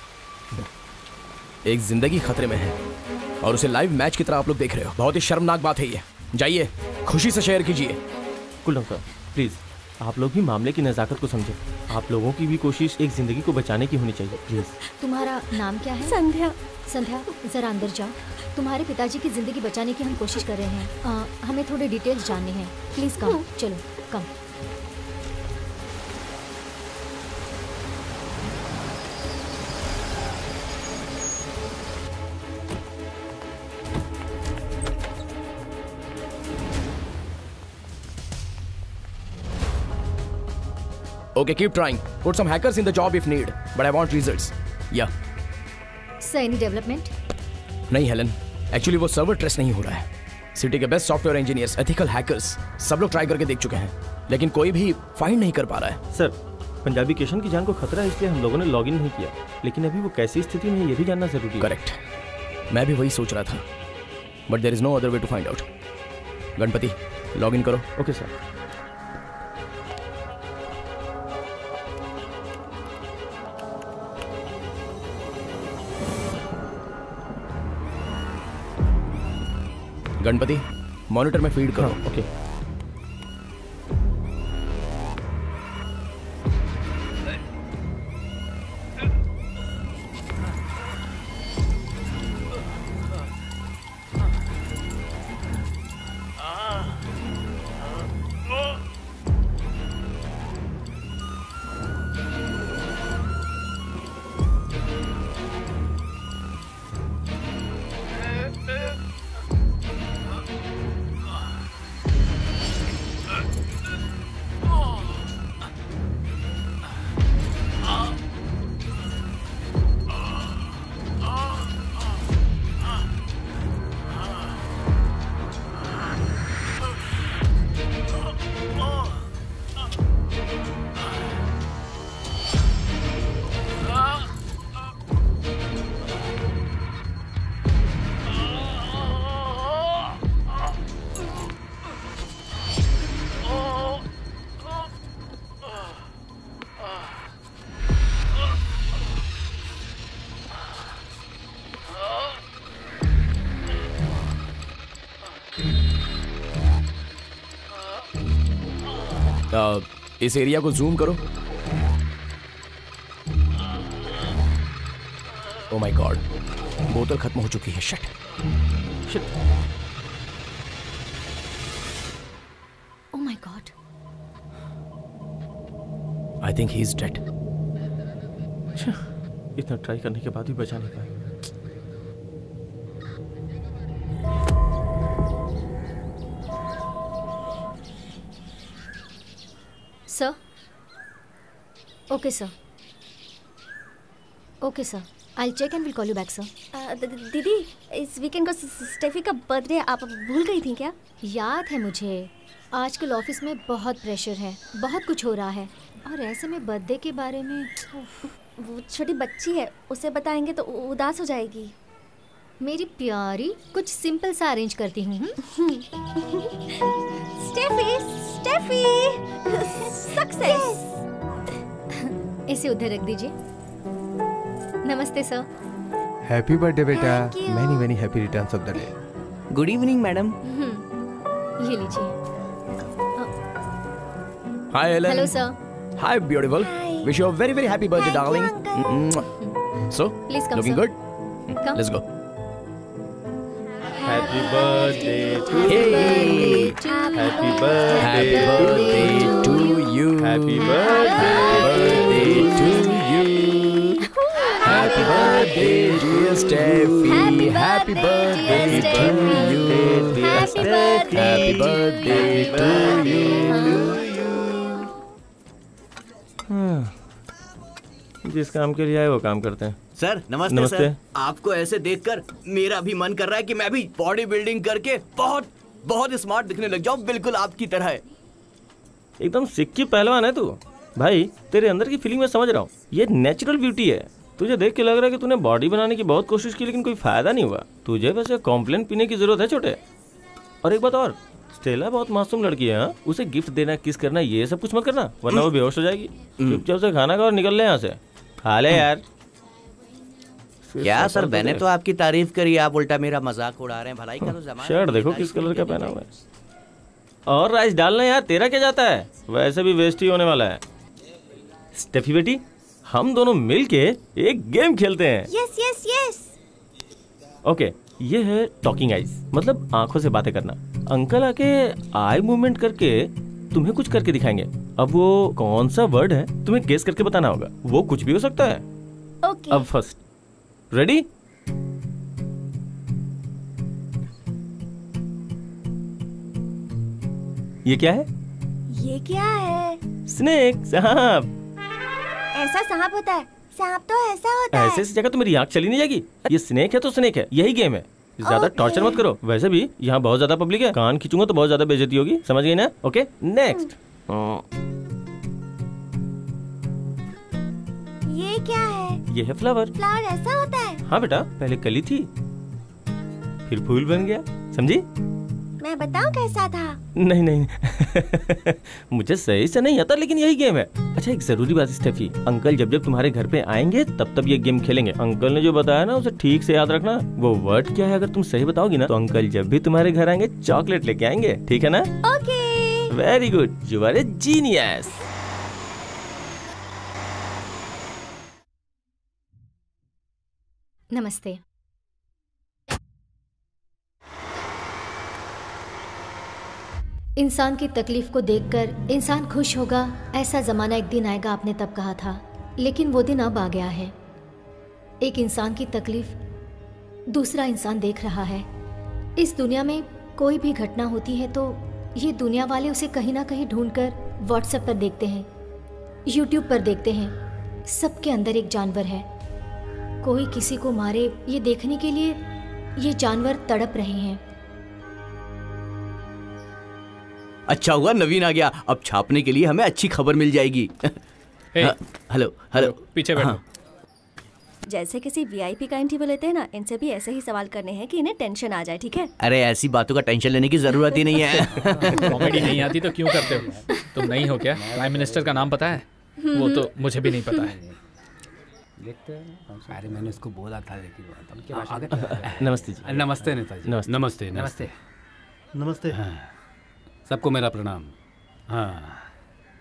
एक जिंदगी खतरे में है और उसे लाइव मैच की तरह आप लोग देख रहे हो। बहुत ही शर्मनाक बात है ये। जाइए, खुशी से शेयर कीजिए। कुल सर, प्लीज आप लोग भी मामले की नज़ाकत को समझें। आप लोगों की भी कोशिश एक जिंदगी को बचाने की होनी चाहिए। प्लीज। तुम्हारा नाम क्या है? संध्या। संध्या, जरा अंदर जाओ। तुम्हारे पिताजी की जिंदगी बचाने की हम कोशिश कर रहे हैं। आ, हमें थोड़े डिटेल्स जानने हैं। Please come. चलो come. Okay, keep trying. Put some hackers in the job if need, but I want results. Yeah. Sir, any development? नहीं हेलन, एक्चुअली वो सर्वर ट्रेस नहीं हो रहा है। सिटी के best software engineers, ethical hackers, सब लोग ट्राई करके देख चुके हैं, लेकिन कोई भी फाइंड नहीं कर पा रहा है। सर, पंजाबी केशन की जान को खतरा है, इसलिए हम लोगों ने लॉगिन नहीं किया, लेकिन अभी वो कैसी स्थिति में है ये भी जानना जरूरी है। करेक्ट, मैं भी वही सोच रहा था, but there is no other way to find out. Ganapati, login करो। Okay sir. गणपति, मॉनिटर में फीड करो। हाँ, ओके। आ, इस एरिया को जूम करो। ओ माय गॉड, बोतल खत्म हो चुकी है। Shit shit. Oh my god. I think he is dead. इतना ट्राई करने के बाद भी बचा नहीं पाया। Sir, okay sir, okay sir, I check and will call you back sir. दीदी, इस वीकेंड को स्टेफी का बर्थडे आप भूल गई थी क्या? याद है मुझे। आजकल ऑफिस में बहुत प्रेशर है, बहुत कुछ हो रहा है, और ऐसे में बर्थडे के बारे में। वो छोटी बच्ची है, उसे बताएंगे तो उदास हो जाएगी। मेरी प्यारी, कुछ सिंपल सा अरेंज करती हूँ। Steffi, Steffi, success. इसे उधर रख दीजिए। नमस्ते सर। हैप्पी बर्थडे बेटा। Many many happy returns of the day. Good evening madam. ये लीजिए। Hi Alan. Hello sir. Hi beautiful. Wish you a very very happy birthday darling. So please come looking sir. Good. Let's go. Happy birthday to Hey. Happy birthday Happy birthday to you. Happy birthday to you. Happy birthday dear Steffi. Happy Happy birthday, birthday dear to Steffi. you. Happy birthday. Happy birthday to you. जिस काम के लिए आए वो काम करते हैं। Sir नमस्ते, नमस्ते। सर। आपको ऐसे देखकर मेरा भी मन कर रहा है कि मैं भी बॉडी बिल्डिंग करके बहुत बहुत स्मार्ट दिखने लग जाऊं, बिल्कुल आपकी तरह है। एकदम सिक्की पहलवान है तू। भाई तेरे अंदर की फीलिंग मैं समझ रहा हूँ, ये नेचुरल ब्यूटी है। तुझे देख के लग रहा है कि तूने बॉडी बनाने की बहुत कोशिश की लेकिन कोई फायदा नहीं हुआ। तुझे वैसे कॉम्प्लेन पीने की जरूरत है छोटे। और एक बात और, स्टेला बहुत मासूम लड़की है। हाँ? उसे गिफ्ट देना, किस करना, ये सब कुछ मत करना, वरना वो बेहोश हो जाएगी। चुपचाप से खाना खा और निकल ले यहाँ से। खा ले यार। क्या सर, मैंने तो आपकी तारीफ करी, आप उल्टा मेरा मजाक उड़ा रहे हैं। भलाई का तो जमाना। शर्ट देखो किस कलर का पहना हुआ है। और राइस डालना यार, तेरा क्या जाता है, वैसे भी वेस्ट ही होने वाला है। स्टेफी बेटी, हम दोनों मिलके एक गेम खेलते हैं। Yes yes yes. ओके, ये है टॉकिंग आईज, मतलब आंखों से बातें करना। अंकल आके आई मूवमेंट करके तुम्हें कुछ करके दिखाएंगे। अब वो कौन सा वर्ड है तुम्हें गेस करके बताना होगा। वो कुछ भी हो सकता है। ओके। अब फर्स्ट, रेडी? ये क्या है? ये क्या है? स्नेक, सांप। ऐसा सांप होता है? सांप तो ऐसा होता है। ऐसे ऐसी जगह तो मेरी आंख चली नहीं जाएगी। ये स्नेक है तो स्नेक है, यही गेम है। ज्यादा टॉर्चर मत करो। वैसे भी यहाँ बहुत ज्यादा पब्लिक है, कान खींचूंगा तो बहुत ज्यादा बेइज्जती होगी, समझ गई ना? Okay next. ये क्या है? ये है फ्लावर। फ्लावर ऐसा होता है? हाँ बेटा, पहले कली थी फिर फूल बन गया, समझी? मैं बताऊं कैसा था? नहीं नहीं मुझे सही से नहीं आता, लेकिन यही गेम है। अच्छा एक जरूरी बात स्टेफी, अंकल जब जब तुम्हारे घर पे आएंगे तब तब ये गेम खेलेंगे। अंकल ने जो बताया ना उसे ठीक से याद रखना। वो वर्ड क्या है अगर तुम सही बताओगी ना तो अंकल जब भी तुम्हारे घर आएंगे चॉकलेट लेके आएंगे, ठीक है ना? Okay. Very good, you are a genius. नमस्ते। इंसान की तकलीफ को देखकर इंसान खुश होगा, ऐसा जमाना एक दिन आएगा, आपने तब कहा था। लेकिन वो दिन अब आ गया है। एक इंसान की तकलीफ दूसरा इंसान देख रहा है। इस दुनिया में कोई भी घटना होती है तो ये दुनिया वाले उसे कहीं ना कहीं ढूंढकर व्हाट्सएप पर देखते हैं, यूट्यूब पर देखते हैं। सबके अंदर एक जानवर है, कोई किसी को मारे ये देखने के लिए ये जानवर तड़प रहे हैं। अच्छा हुआ नवीन आ गया, अब छापने के लिए हमें अच्छी खबर मिल जाएगी। हेलो हेलो, पीछे बैठो। जैसे किसी वीआईपी का इंटरव्यू लेते हैं ना, इनसे भी ऐसे ही सवाल करने हैं कि इन्हें टेंशन आ जाए, ठीक है? अरे ऐसी बातों का टेंशन लेने की जरूरत ही नहीं है। कॉमेडी नहीं आती तो क्यों करते हो? तुम नहीं हो क्या? प्राइम मिनिस्टर का नाम पता है? वो तो मुझे भी नहीं पता है। अरे मैंने उसको बोला था लेकिन। नमस्ते जी। नमस्ते नेताजी। नमस्ते नमस्ते नमस्ते। नमस्ते। हाँ, सबको मेरा प्रणाम। हाँ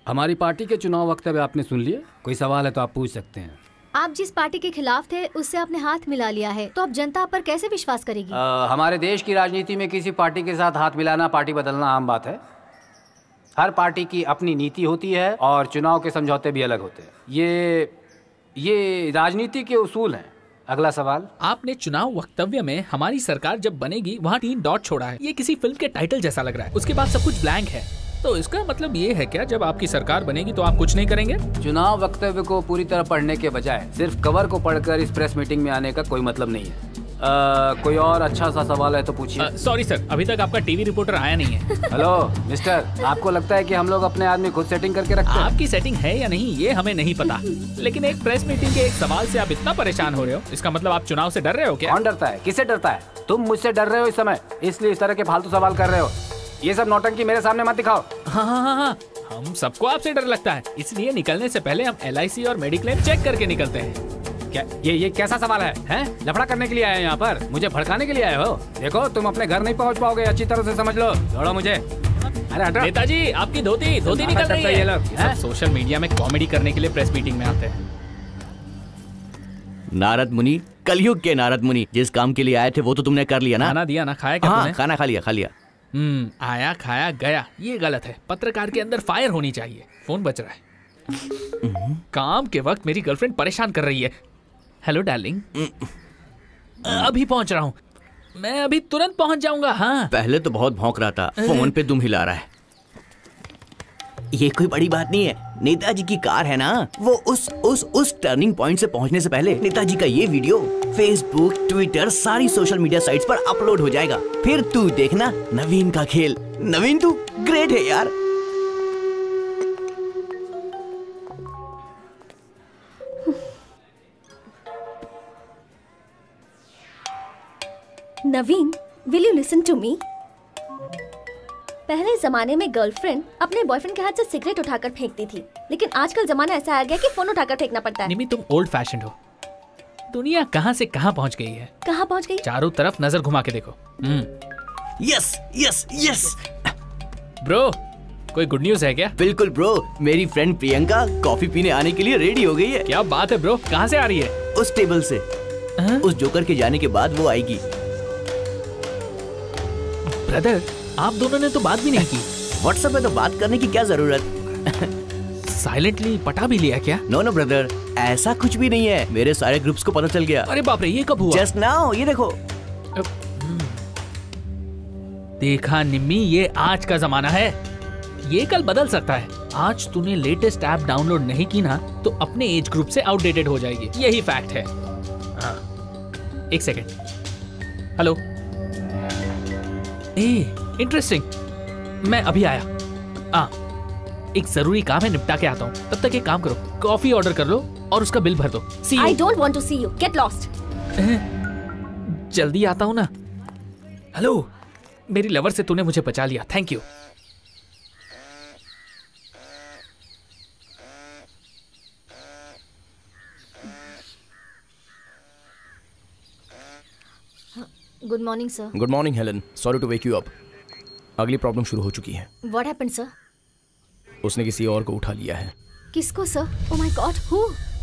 हमारी पार्टी के चुनाव वक्तव्य आपने सुन लिए? कोई सवाल है तो आप पूछ सकते हैं। आप जिस पार्टी के खिलाफ थे उससे आपने हाथ मिला लिया है, तो अब जनता आप पर कैसे विश्वास करेगी? आ, हमारे देश की राजनीति में किसी पार्टी के साथ हाथ मिलाना, पार्टी बदलना आम बात है। हर पार्टी की अपनी नीति होती है और चुनाव के समझौते भी अलग होते हैं। ये ये राजनीति के उसूल हैं। अगला सवाल। आपने चुनाव वक्तव्य में हमारी सरकार जब बनेगी वहाँ तीन डॉट छोड़ा है। ये किसी फिल्म के टाइटल जैसा लग रहा है। उसके बाद सब कुछ ब्लैंक है। तो इसका मतलब ये है क्या, जब आपकी सरकार बनेगी तो आप कुछ नहीं करेंगे? चुनाव वक्तव्य को पूरी तरह पढ़ने के बजाय सिर्फ कवर को पढ़कर इस प्रेस मीटिंग में आने का कोई मतलब नहीं है। आ, कोई और अच्छा सा सवाल है तो पूछिए। सॉरी सर, अभी तक आपका टीवी रिपोर्टर आया नहीं है। हेलो मिस्टर, आपको लगता है कि हम लोग अपने आदमी खुद सेटिंग करके रखते हैं? आपकी सेटिंग है या नहीं ये हमें नहीं पता, लेकिन एक प्रेस मीटिंग के एक सवाल से आप इतना परेशान हो रहे हो, इसका मतलब आप चुनाव से डर रहे हो क्या? कौन डरता है? किससे डरता है? तुम मुझसे डर रहे हो इस समय, इसलिए इस तरह के फालतू सवाल कर रहे हो। ये सब नौटंकी मेरे सामने मत दिखाओ। हाँ हाँ हाँ हाँ, हम सबको आपसे डर लगता है, इसलिए निकलने से पहले हम एल आई सी और मेडिक्लेम चेक करके निकलते हैं। क्या ये ये कैसा सवाल है? हैं? लफड़ा करने के लिए आए यहाँ पर? मुझे भड़काने के लिए आए हो? देखो तुम अपने घर नहीं पहुँच पाओगे, अच्छी तरह से समझ लो। छोड़ो मुझे। अरे हटो। नेताजी आपकी धोती धोती निकल रही है। ये लोग सब सोशल मीडिया में कॉमेडी करने के लिए प्रेस मीटिंग में आते हैं। नारद मुनि, कलयुग के नारद मुनि, जिस काम के लिए आए थे वो तो तुमने कर लिया ना? खाना दिया ना? खाया क्या? हाँ, खाना खा लिया खा लिया। हम्म, आया खाया गया, ये गलत है। पत्रकार के अंदर फायर होनी चाहिए। फोन बज रहा है। काम के वक्त मेरी गर्लफ्रेंड परेशान कर रही है। हेलो डार्लिंग, अभी पहुंच रहा हूँ। मैं अभी तुरंत पहुंच जाऊंगा। हाँ, पहले तो बहुत भौंक रहा था, फोन पे दुम हिला रहा है। ये कोई बड़ी बात नहीं है, नेताजी की कार है ना, वो उस उस उस टर्निंग पॉइंट से पहुंचने से पहले नेताजी का ये वीडियो फेसबुक, ट्विटर, सारी सोशल मीडिया साइट्स पर अपलोड हो जाएगा। फिर तू देखना नवीन का खेल। नवीन तू ग्रेट है यार। Naveen, will you listen to me? पहले जमाने में गर्लफ्रेंड अपने बॉयफ्रेंड के हाथ से सिगरेट उठाकर फेंकती थी, लेकिन आजकल जमाना ऐसा आ गया कि फोन उठाकर फेंकना पड़ता है। निमी, तुम ओल्ड फैशन्ड हो। दुनिया कहाँ से कहाँ पहुँच गई है। कहाँ पहुँच गई? चारों तरफ नजर घुमा के देखो। Yes yes yes. ब्रो, कोई गुड न्यूज है क्या? बिल्कुल ब्रो, मेरी फ्रेंड प्रियंका कॉफी पीने आने के लिए रेडी हो गई है। क्या बात है ब्रो, कहाँ से आ रही है? उस टेबल से। आ? उस जोकर के जाने के बाद वो आएगी। ब्रदर, आप दोनों ने तो बात भी नहीं की। व्हाट्सएप पे तो बात करने की क्या जरूरत? साइलेंटली पटा भी लिया क्या? नो नो ब्रदर, ऐसा कुछ भी नहीं है। मेरे सारे ग्रुप्स को पता चल गया। अरे बाप रे, ये कब हुआ? जस्ट नाउ, ये देखो। देखा निम्मी, ये आज का जमाना है, ये कल बदल सकता है। आज तूने लेटेस्ट ऐप डाउनलोड नहीं की ना तो अपने एज ग्रुप से आउटडेटेड हो जाएगी, यही फैक्ट है। हाँ, एक सेकेंड। हेलो। ए, इंटरेस्टिंग। मैं अभी आया। आ, एक जरूरी काम है, निपटा के आता हूँ। तब तक एक काम करो, कॉफी ऑर्डर कर लो और उसका बिल भर दो। See you. I don't want to see you. Get lost. जल्दी आता हूँ ना। हेलो, मेरी लवर से तूने मुझे बचा लिया, thank you. Good morning sir. Good morning Helen, sorry to wake you up. अगली प्रॉब्लम शुरू हो चुकी है। What happened sir? उसने किसी और को उठा लिया है। किसको sir? Oh my god, who?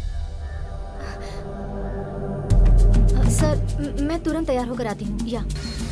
Sir, मैं तुरंत तैयार होकर आती हूँ। या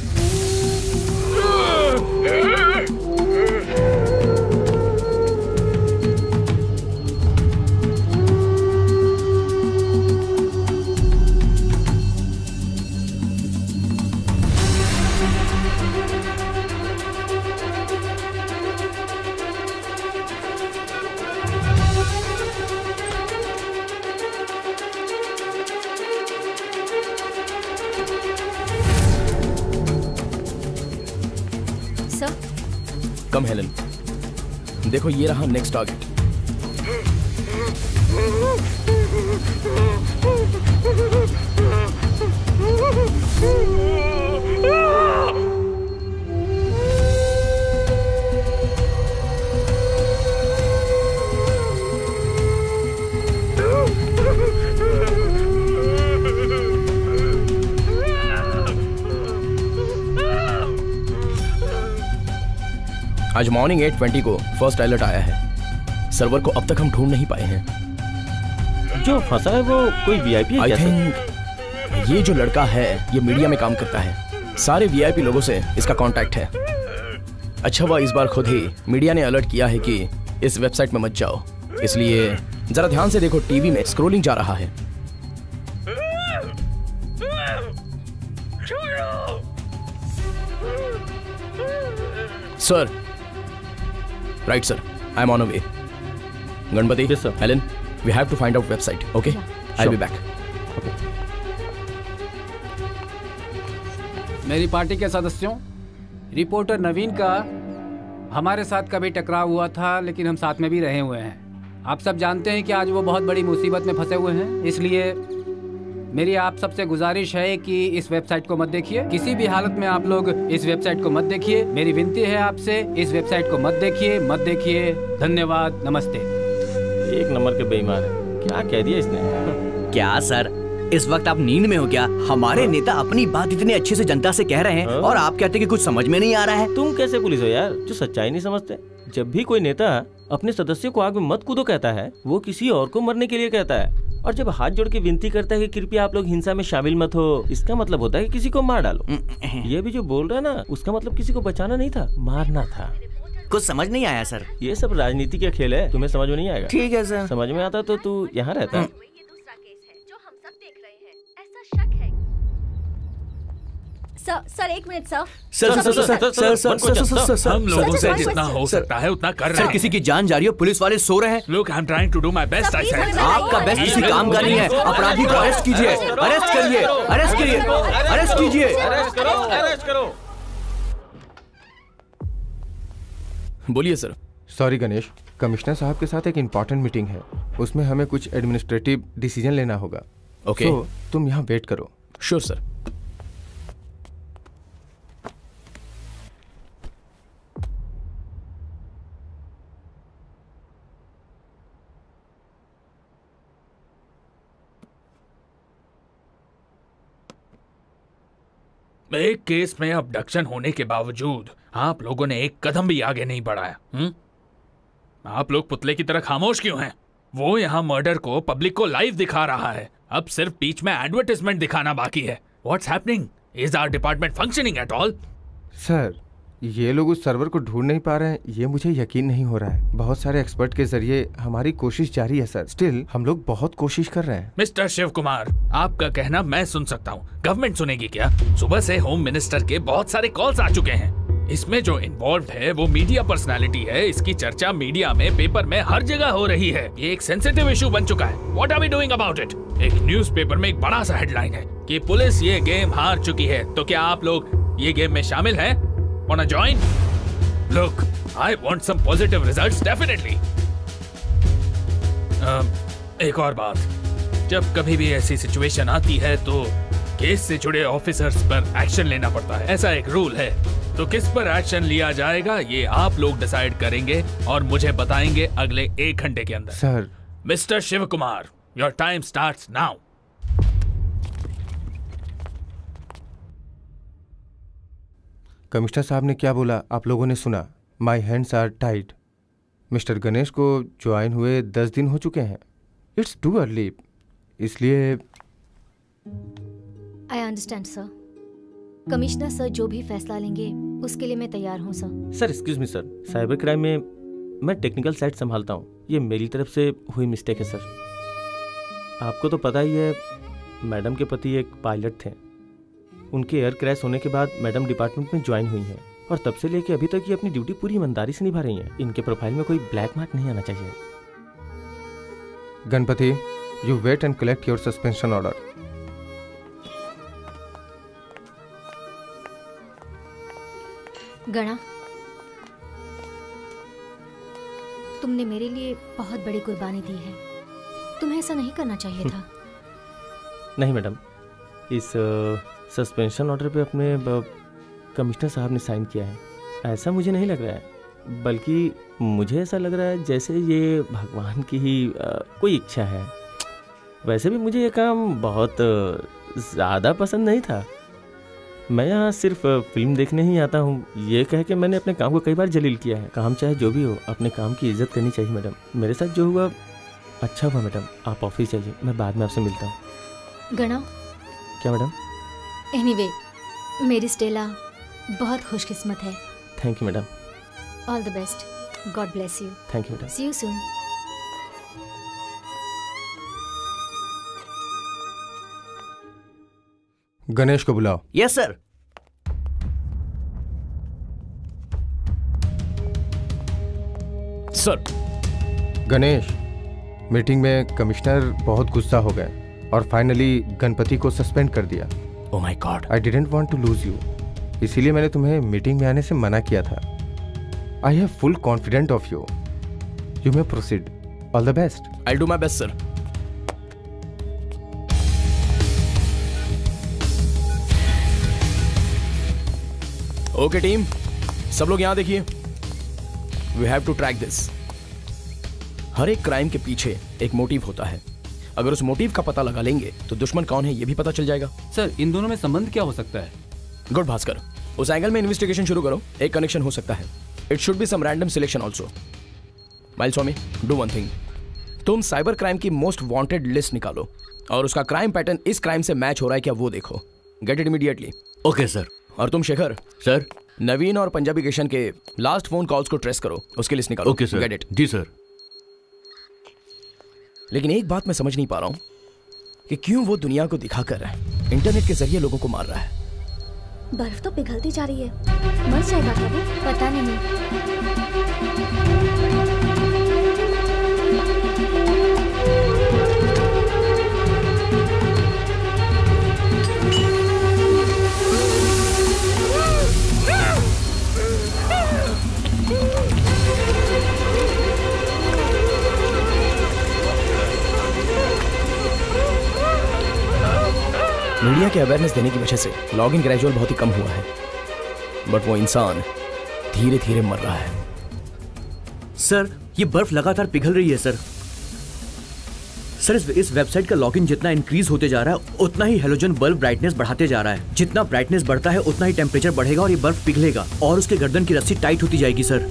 कम हेलन, देखो ये रहा नेक्स्ट टारगेट। आज मॉर्निंग एट ट्वेंटी को फर्स्ट अलर्ट आया है। सर्वर को अब तक हम ढूंढ नहीं पाए हैं। जो फंसा है वो कोई वीआईपी है आई क्या सर? थिंक ये जो लड़का है ये मीडिया में काम करता है, सारे वीआईपी लोगों से इसका कांटेक्ट है। अच्छा हुआ इस बार खुद ही मीडिया ने अलर्ट किया है कि इस वेबसाइट में मत जाओ, इसलिए जरा ध्यान से देखो, टीवी में स्क्रोलिंग जा रहा है। Sir, right sir, I am on a way. Ganapati, yes sir, Helen, we have to find out website, okay? I will be back. मेरी पार्टी के सदस्यों, रिपोर्टर नवीन का हमारे साथ कभी टकराव हुआ था, लेकिन हम साथ में भी रहे हुए हैं। आप सब जानते हैं कि आज वो बहुत बड़ी मुसीबत में फंसे हुए हैं, इसलिए मेरी आप सबसे गुजारिश है कि इस वेबसाइट को मत देखिए। किसी भी हालत में आप लोग इस वेबसाइट को मत देखिए। मेरी विनती है आपसे, इस वेबसाइट को मत देखिए, मत देखिए। धन्यवाद, नमस्ते। एक नंबर के बेईमान है, क्या कह दिया इसने? क्या सर, इस वक्त आप नींद में हो क्या? हमारे नेता अपनी बात इतने अच्छे से जनता से कह रहे हैं और आप कहते हैं कि कुछ समझ में नहीं आ रहा है। तुम कैसे पुलिस हो यार, जो सच्चाई नहीं समझते? जब भी कोई नेता अपने सदस्यों को आग में मत कूदो कहता है, वो किसी और को मरने के लिए कहता है। और जब हाथ जोड़ के विनती करता है कि कृपया आप लोग हिंसा में शामिल मत हो, इसका मतलब होता है कि किसी को मार डालो। ये भी जो बोल रहा है ना, उसका मतलब किसी को बचाना नहीं था, मारना था। कुछ समझ नहीं आया सर। ये सब राजनीति का खेल है, तुम्हें समझ में नहीं आएगा। ठीक है सर। समझ में आता तो तू यहाँ रहता। सर, सर एक minute sir. Sir sir sir sir sir sir sir हम लोगों से जितना हो सकता है उतना कर रहे हैं। सर, किसी की जान जा रही हो, पुलिस वाले सो रहे हैं। Look, I'm trying to do my best, I said. आपका बेस्ट किसी काम का नहीं है। अपराधी को अरेस्ट कीजिए, अरेस्ट करिए, अरेस्ट करिए, अरेस्ट कीजिए, अरेस्ट करो, अरेस्ट करो। बोलिए सर। सॉरी गणेश, कमिश्नर साहब के साथ एक इम्पोर्टेंट मीटिंग है, उसमें हमें कुछ एडमिनिस्ट्रेटिव डिसीजन लेना होगा। ओके, तो तुम यहाँ वेट करो। Sure sir. एक केस में अबडक्शन होने के बावजूद आप लोगों ने एक कदम भी आगे नहीं बढ़ाया। हुँ? आप लोग पुतले की तरह खामोश क्यों हैं? वो यहाँ मर्डर को पब्लिक को लाइव दिखा रहा है, अब सिर्फ बीच में एडवर्टाइजमेंट दिखाना बाकी है। What's happening? Is our department functioning at all? Sir, ये लोग उस सर्वर को ढूंढ नहीं पा रहे हैं, ये मुझे यकीन नहीं हो रहा है। बहुत सारे एक्सपर्ट के जरिए हमारी कोशिश जारी है सर, स्टिल हम लोग बहुत कोशिश कर रहे हैं। मिस्टर शिव कुमार, आपका कहना मैं सुन सकता हूँ, गवर्नमेंट सुनेगी क्या? सुबह से होम मिनिस्टर के बहुत सारे कॉल्स आ चुके हैं। इसमें जो इन्वॉल्व है वो मीडिया पर्सनालिटी है, इसकी चर्चा मीडिया में, पेपर में, हर जगह हो रही है। ये एक सेंसिटिव इशू बन चुका है। What are we doing about it? एक न्यूज़पेपर में एक बड़ा सा हेडलाइन है कि पुलिस ये गेम हार चुकी है। तो क्या आप लोग ये गेम में शामिल हैं? Wanna join? Look, I want some positive results, definitely. uh, एक और बात, जब कभी भी ऐसी सिचुएशन आती है तो केस से जुड़े ऑफिसर्स पर एक्शन लेना पड़ता है, ऐसा एक रूल है। तो किस पर एक्शन लिया जाएगा ये आप लोग डिसाइड करेंगे और मुझे बताएंगे अगले एक घंटे के अंदर। Sir, mister Shiv Kumar, your time starts now. Commissioner साहब ने क्या बोला आप लोगों ने सुना? My hands are tied. Mister Ganesh को ज्वाइन हुए दस दिन हो चुके हैं। इट्स टू अर्ली, इसलिए। I understand sir. Commissioner sir जो भी फैसला लेंगे उसके लिए मैं तैयार हूँ सर। Sir excuse me sir, cyber crime में मैं टेक्निकल साइड संभालता हूँ, ये मेरी तरफ से हुई मिस्टेक है सर। आपको तो पता ही है, मैडम के पति एक पायलट थे। उनके एयर क्रैश होने के बाद मैडम डिपार्टमेंट में ज्वाइन हुई हैं और तब से लेके अभी तक ये अपनी ड्यूटी पूरी ईमानदारी से निभा रही हैं। इनके प्रोफाइल में कोई ब्लैक मार्क नहीं आना चाहिए। Ganapati, you wait and collect your suspension order. Gana, तुमने मेरे लिए बहुत बड़ी कुर्बानी दी है, तुम्हें ऐसा नहीं करना चाहिए था। नहीं मैडम, इस सस्पेंशन ऑर्डर पे अपने कमिश्नर साहब ने साइन किया है, ऐसा मुझे नहीं लग रहा है, बल्कि मुझे ऐसा लग रहा है जैसे ये भगवान की ही आ, कोई इच्छा है। वैसे भी मुझे ये काम बहुत ज़्यादा पसंद नहीं था। मैं यहाँ सिर्फ फिल्म देखने ही आता हूँ। ये कह के मैंने अपने काम को कई बार जलील किया है। काम चाहे जो भी हो, अपने काम की इज्जत करनी चाहिए मैडम। मेरे साथ जो हुआ अच्छा हुआ मैडम। आप ऑफिस जाइए, मैं बाद में आपसे मिलता हूँ। गणा। क्या मैडम? एनीवे, मेरी स्टेला बहुत खुशकिस्मत है। Thank you madam. All the best. God bless you. Thank you madam. See you soon. Ganesh को बुलाओ। Yes sir. Sir. Ganesh, meeting में कमिश्नर बहुत गुस्सा हो गए और फाइनली गणपति को सस्पेंड कर दिया। Oh my god. I didn't want to lose you, इसीलिए मैंने तुम्हें मीटिंग में आने से मना किया था। I have full confident of you. You may proceed. All the best. I do my best sir. Okay team, सब लोग यहां देखिए। We have to track this. हर एक क्राइम के पीछे एक मोटिव होता है। अगर उस मोटिव का पता लगा लेंगे तो दुश्मन कौन है ये भी पता चल जाएगा। सर, इन दोनों में संबंध क्या हो सकता है? गुड भास्कर, उस एंगल में इन्वेस्टिगेशन शुरू करो। एक कनेक्शन हो सकता है। It should be some random selection also. Mayil Swamy, do one thing. तुम साइबर क्राइम की मोस्ट वांटेड लिस्ट निकालो और उसका क्राइम पैटर्न इस क्राइम से मैच हो रहा है क्या वो देखो। Get it immediately. Okay sir. और तुम शेखर सर, नवीन और पंजाबी किशन के लास्ट फोन कॉल्स को ट्रेस करो, उसकी लिस्ट निकालो। Okay sir. Get it. जी सर। लेकिन एक बात मैं समझ नहीं पा रहा हूं कि क्यों वो दुनिया को दिखाकर इंटरनेट के जरिए लोगों को मार रहा है। बर्फ तो पिघलती जा रही है, मर जाएगा क्या वो? पता नहीं। मीडिया के अवेयरनेस देने की वजह से लॉगिन ग्रेजुअल बहुत ही कम हुआ है, बट वो इंसान धीरे धीरे मर रहा है। सर, ये बर्फ लगातार पिघल रही है सर। सर, इस, इस वेबसाइट का लॉगिन जितना इंक्रीज होते जा रहा है उतना ही हेलोजन बल्ब ब्राइटनेस बढ़ाते जा रहा है। जितना ब्राइटनेस बढ़ता है उतना ही टेम्परेचर बढ़ेगा और ये बर्फ पिघलेगा और उसके गर्दन की रस्सी टाइट होती जाएगी सर।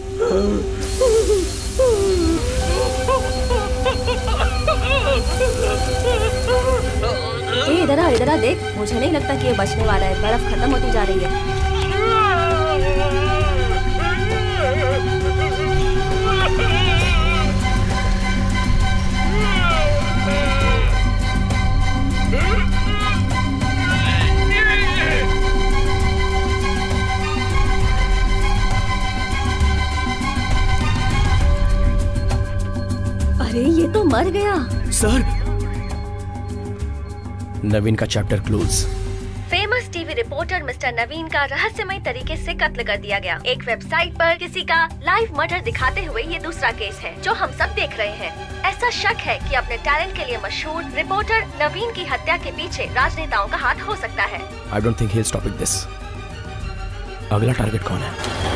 ए, इधर आ, इधर आ, देख। मुझे नहीं लगता कि ये बचने वाला है। बर्फ खत्म होती जा रही है। अरे, ये तो मर गया। सर, नवीन का chapter close. Famous TV reporter mister Naveen का रहस्यमय तरीके से कत्ल कर दिया गया। एक वेबसाइट पर किसी का लाइव मर्डर दिखाते हुए ये दूसरा केस है जो हम सब देख रहे हैं। ऐसा शक है कि अपने टैलेंट के लिए मशहूर रिपोर्टर नवीन की हत्या के पीछे राजनेताओं का हाथ हो सकता है। I don't think he will stop this. अगला टारगेट कौन है?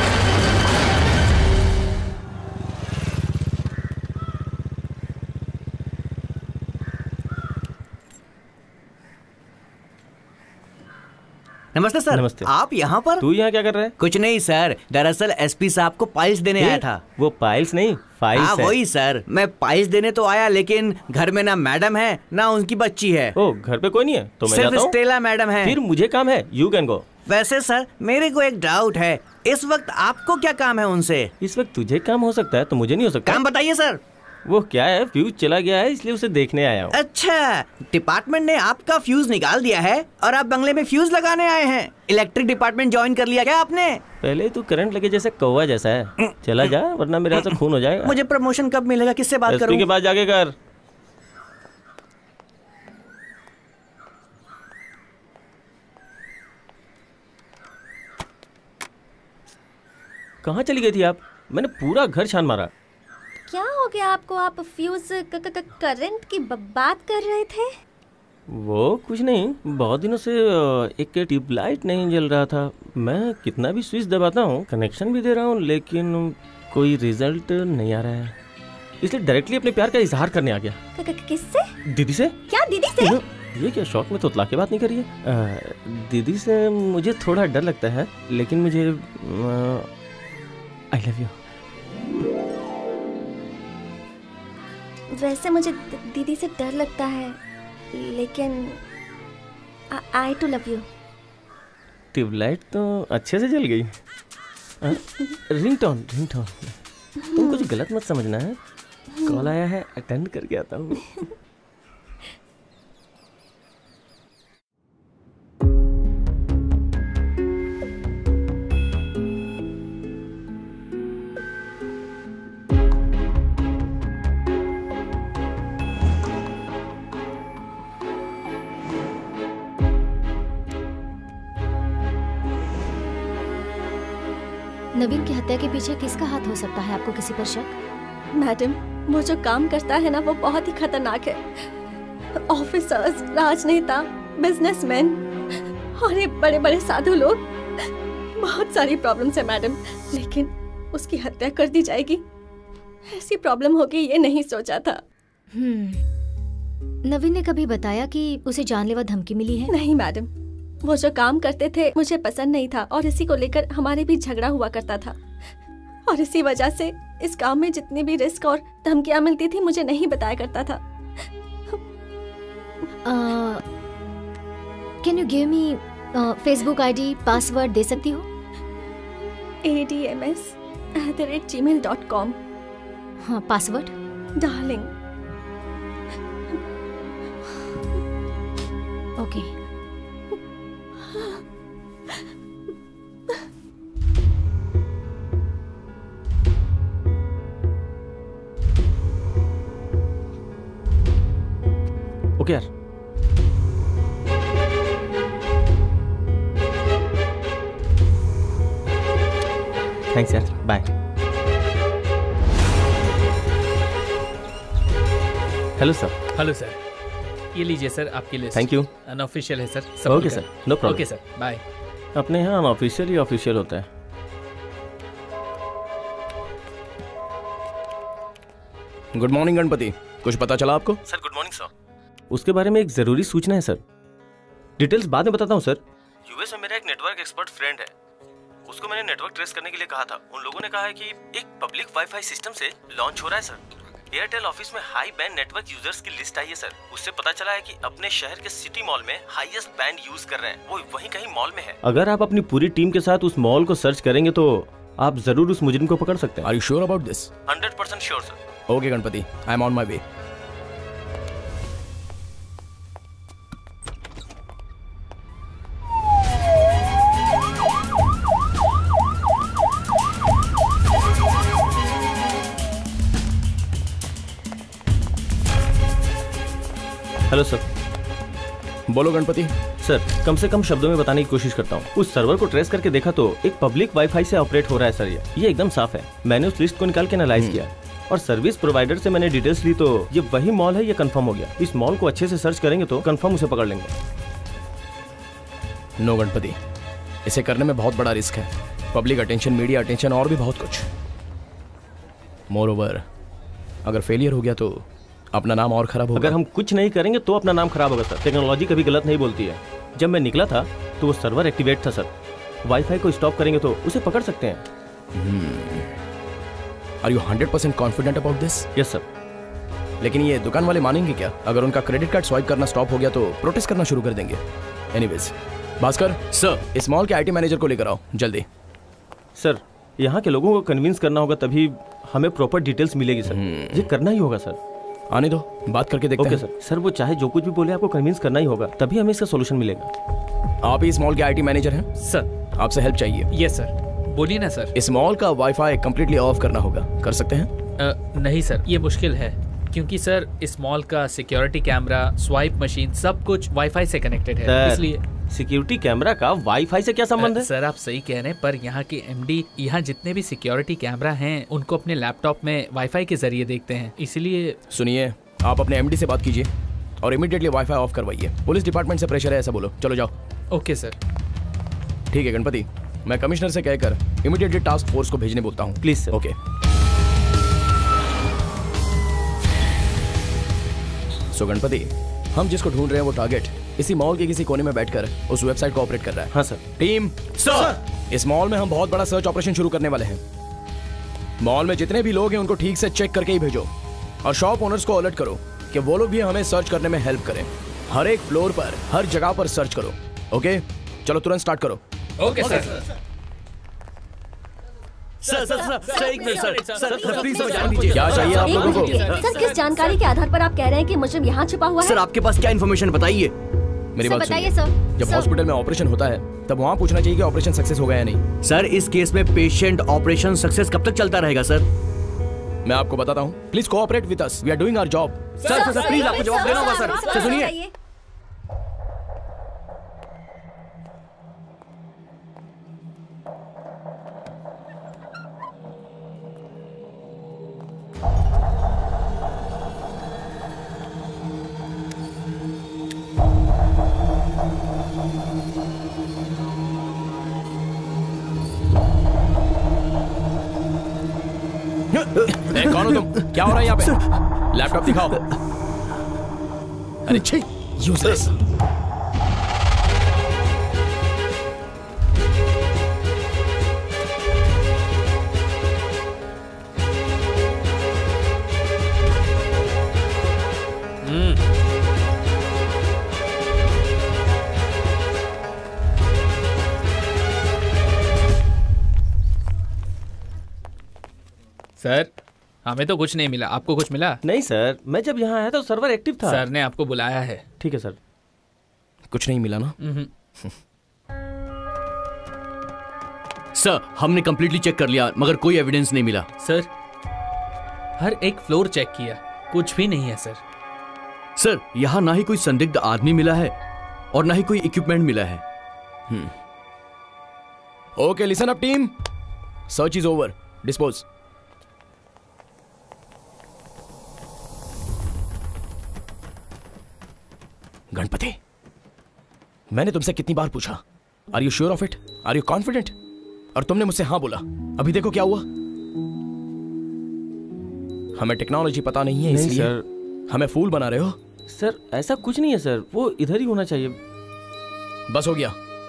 नमस्ते सर। नमस्ते। आप यहाँ पर? तू यहाँ क्या कर रहा है? कुछ नहीं सर, दरअसल एसपी साहब को पाइल्स देने आया था। वो पाइल्स नहीं, फाइल्स हाँ, है। वही सर। मैं पाइल्स देने तो आया, लेकिन घर में ना मैडम है ना उनकी बच्ची है। ओ, घर पे कोई नहीं है तो मैं सिर्फ जाता हूँ। स्टेला मैडम है। फिर मुझे काम है, यू कैन गो। वैसे सर, मेरे को एक डाउट है। इस वक्त आपको क्या काम है उनसे? इस वक्त तुझे काम हो सकता है तो मुझे नहीं हो सकता। काम बताइए सर। वो क्या है, फ्यूज चला गया है इसलिए उसे देखने आया हूँ। अच्छा, डिपार्टमेंट ने आपका फ्यूज निकाल दिया है और आप बंगले में फ्यूज लगाने आए हैं। इलेक्ट्रिक डिपार्टमेंट ज्वाइन कर लिया क्या आपने? पहले तू करंट लगे जैसे कौवा जैसा है, चला जा वरना मेरे हाथ से खून हो जाएगा। मुझे प्रमोशन कब मिलेगा? किससे बात करूं? एसपी के पास जाके कर। कहाँ चली गई थी आप? मैंने पूरा घर छान मारा। क्या हो गया आपको? आप फ्यूज करंट की बात कर रहे थे? वो कुछ नहीं, बहुत दिनों से एक ट्यूबलाइट नहीं जल रहा था। मैं कितना भी स्विच दबाता हूँ, कनेक्शन भी दे रहा हूँ, लेकिन कोई रिजल्ट नहीं आ रहा है। इसलिए डायरेक्टली अपने प्यार का इजहार करने आ गया। किससे? दीदी से। क्या दीदी से? ये क्या शौक में तोतला के बात नहीं करिए? दीदी से मुझे थोड़ा डर लगता है, लेकिन मुझे आई लव यू। वैसे मुझे दीदी से डर लगता है, लेकिन I too love you. Tubelight तो अच्छे से जल गई। रिंगटोन रिंगटोन तुम कुछ गलत मत समझना है। कॉल आया है, अटेंड करके आता हूँ। नवीन की हत्या के पीछे किसका हाथ हो सकता है? आपको किसी पर शक? मैडम, वो जो काम करता है ना, वो बहुत ही खतरनाक है। ऑफिसर्स, राजनेता, बिजनेसमैन और ये बड़े बड़े साधु लोग, बहुत सारी प्रॉब्लम्स है मैडम, लेकिन उसकी हत्या कर दी जाएगी ऐसी प्रॉब्लम होगी ये नहीं सोचा था। हम्म नवीन ने कभी बताया कि उसे जानलेवा धमकी मिली है? नहीं मैडम, वो जो काम करते थे मुझे पसंद नहीं था और इसी को लेकर हमारे भी झगड़ा हुआ करता था, और इसी वजह से इस काम में जितनी भी रिस्क और धमकियां मिलती थी मुझे नहीं बताया करता था। Can you give me Facebook ID, password दे सकती हो? A D M S at the rate Gmail dot com. हाँ, पासवर्ड? डार्लिंग। ओके। ओके यार। थैंक्स यार, bye. Hello sir. Hello sir, ये लीजिए सर आपकी लिस्ट। Thank you. अनऑफिशियल है sir. Okay sir, no problem. Okay sir, bye. अपने यहाँ unofficial ही official होता है। गुड मॉर्निंग गणपति, कुछ पता चला आपको? Sir good morning sir. उसके बारे में एक जरूरी सूचना है सर, डिटेल्स बाद में बताता हूँ सर। यूएस में मेरा एक नेटवर्क एक्सपर्ट फ्रेंड है, उसको मैंने नेटवर्क ट्रेस करने के लिए कहा था। उन लोगों ने कहा है कि एक पब्लिक वाईफाई सिस्टम से लॉन्च हो रहा है सर। एयरटेल ऑफिस में हाई बैंड नेटवर्क यूजर्स की लिस्ट आई है सर। उससे पता चला है कि अपने शहर के सिटी मॉल में हाईएस्ट बैंड यूज कर रहे हैं, वो वहीं कहीं मॉल में है। अगर आप अपनी पूरी टीम के साथ उस मॉल को सर्च करेंगे तो आप जरूर उस मुजरिम को पकड़ सकते हैं। Are you sure about this? Hundred percent sure sir. Okay Ganapati, I am on my way. Hello sir. बोलो गणपति। सर कम से कम शब्दों में बताने की कोशिश करता हूँ। उस सर्वर को ट्रेस करके देखा तो एक पब्लिक वाईफाई से ऑपरेट हो रहा है सर। ये ये एकदम साफ है। मैंने उस लिस्ट को निकाल के एनालाइज किया और सर्विस प्रोवाइडर से मैंने डिटेल्स ली तो ये वही मॉल है, ये कंफर्म हो गया। इस मॉल को अच्छे से सर्च करेंगे तो कंफर्म उसे पकड़ लेंगे। नो गणपति, इसे करने में बहुत बड़ा रिस्क है। पब्लिक अटेंशन, मीडिया अटेंशन और भी बहुत कुछ। मोर ओवर, अगर फेलियर हो गया तो अपना नाम और खराब होगा। अगर हम कुछ नहीं करेंगे तो अपना नाम खराब होगा सर। टेक्नोलॉजी कभी गलत नहीं बोलती है। जब मैं निकला था तो वो सर्वर एक्टिवेट था सर। वाईफाई को स्टॉप करेंगे तो उसे पकड़ सकते हैं। Are you hundred percent confident about this? Yes sir. लेकिन ये दुकान वाले मानेंगे क्या? अगर उनका क्रेडिट कार्ड स्वाइप करना स्टॉप हो गया तो प्रोटेस्ट करना शुरू कर देंगे। एनीवेज, भास्कर सर, इस मॉल के आईटी मैनेजर को लेकर आओ जल्दी। सर यहाँ के लोगों को कन्विंस करना होगा, तभी हमें प्रॉपर डिटेल्स मिलेगी सर। ये करना ही होगा सर। आने दो, बात करके देखते हैं। Okay sir. सर वो चाहे जो कुछ भी बोले, आपको कन्विंस करना ही होगा, तभी हमें इसका सॉल्यूशन मिलेगा। आप ही इस मॉल के आईटी मैनेजर हैं? सर आपसे हेल्प चाहिए। यस सर, बोलिए ना सर। इस मॉल का वाईफाई कंप्लीटली ऑफ करना होगा, कर सकते हैं? आ, नहीं सर, ये मुश्किल है क्योंकि सर इस मॉल का सिक्योरिटी कैमरा, स्वाइप मशीन सब कुछ वाईफाई से कनेक्टेड है, इसलिए। सिक्योरिटी कैमरा का वाईफाई से क्या संबंध है? सर आप सही कह रहे हैं, पर यहाँ के एमडी यहाँ जितने भी सिक्योरिटी कैमरा हैं उनको अपने लैपटॉप में वाईफाई के जरिए देखते हैं, इसलिए। सुनिए, आप अपने एमडी से बात कीजिए और इमीडिएटली वाईफाई ऑफ करवाइए। पुलिस डिपार्टमेंट से प्रेशर है ऐसा बोलो। चलो जाओ। Okay sir. ठीक है गणपति, मैं कमिश्नर से कहकर इमीडिएटली टास्क फोर्स को भेजने बोलता हूँ। Please sir. Okay. So Ganapati, हम जिसको ढूंढ रहे हैं वो टारगेट इसी मॉल के किसी कोने में बैठकर उस वेबसाइट को ऑपरेट कर रहा है। हाँ सर। टीम सर, इस मॉल में हम बहुत बड़ा सर्च ऑपरेशन शुरू करने वाले हैं। मॉल में जितने भी लोग हैं उनको ठीक से चेक करके ही भेजो और शॉप ओनर्स को अलर्ट करो कि वो लोग भी हमें सर्च करने में हेल्प करें। हर एक फ्लोर पर, हर जगह पर सर्च करो। ओके, चलो तुरंत स्टार्ट करो। Okay sir. Sir sir sir sir एक minute sir sir sir please समझा दीजिए। क्या चाहिए आप लोगों को? सर किस जानकारी के आधार पर आप कह रहे हैं कि मुजरिम यहाँ छिपा हुआ है? सर आपके पास क्या इन्फॉर्मेशन बताइए। मेरी सर बात बताइए सुनिए। सर। जब सर। हॉस्पिटल में ऑपरेशन होता है तब वहाँ पूछना चाहिए कि ऑपरेशन सक्सेस हो गया या नहीं। सर इस केस में पेशेंट ऑपरेशन सक्सेस कब तक चलता रहेगा सर? मैं आपको बताता हूँ, please cooperate with us, we are doing our job. Sir sir please आपको जवाब देना होगा सर। सर सुनिए, ए, कौन हो तुम? क्या हो रहा है यहाँ पे? लैपटॉप दिखाओ। अरे छी, यूजलेस। सर हमें तो कुछ नहीं मिला, आपको कुछ मिला? नहीं सर, मैं जब यहाँ आया तो सर्वर एक्टिव था। सर ने आपको बुलाया है। ठीक है सर। कुछ नहीं मिला ना? सर हमने कंप्लीटली चेक कर लिया मगर कोई एविडेंस नहीं मिला। सर हर एक फ्लोर चेक किया, कुछ भी नहीं है सर। सर यहाँ ना ही कोई संदिग्ध आदमी मिला है और ना ही कोई इक्विपमेंट मिला है। Okay listen up team, search is over, dispose. Ganapati, मैंने तुमसे कितनी बार पूछा, are you sure of it, are you confident, और तुमने मुझसे हाँ बोला। अभी देखो क्या हुआ। हमें टेक्नोलॉजी पता नहीं है नहीं इसलिए सर। हमें फूल बना रहे हो। सर ऐसा कुछ नहीं है सर, वो इधर ही होना चाहिए। बस हो गया।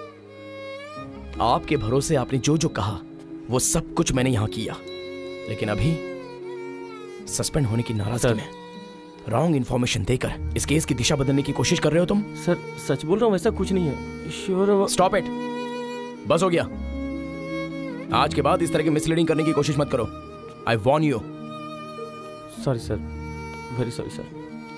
आपके भरोसे आपने जो जो कहा वो सब कुछ मैंने यहां किया, लेकिन अभी सस्पेंड होने की नाराजगी में रॉन्ग इन्फॉर्मेशन देकर इस केस की दिशा बदलने की कोशिश कर रहे हो तुम। सर सच बोल रहा हूँ, ऐसा कुछ नहीं है। श्योर। स्टॉप इट, बस हो गया। आज के बाद इस तरह की मिसलीडिंग करने की कोशिश मत करो। I warn you. Sorry sir, very sorry sir.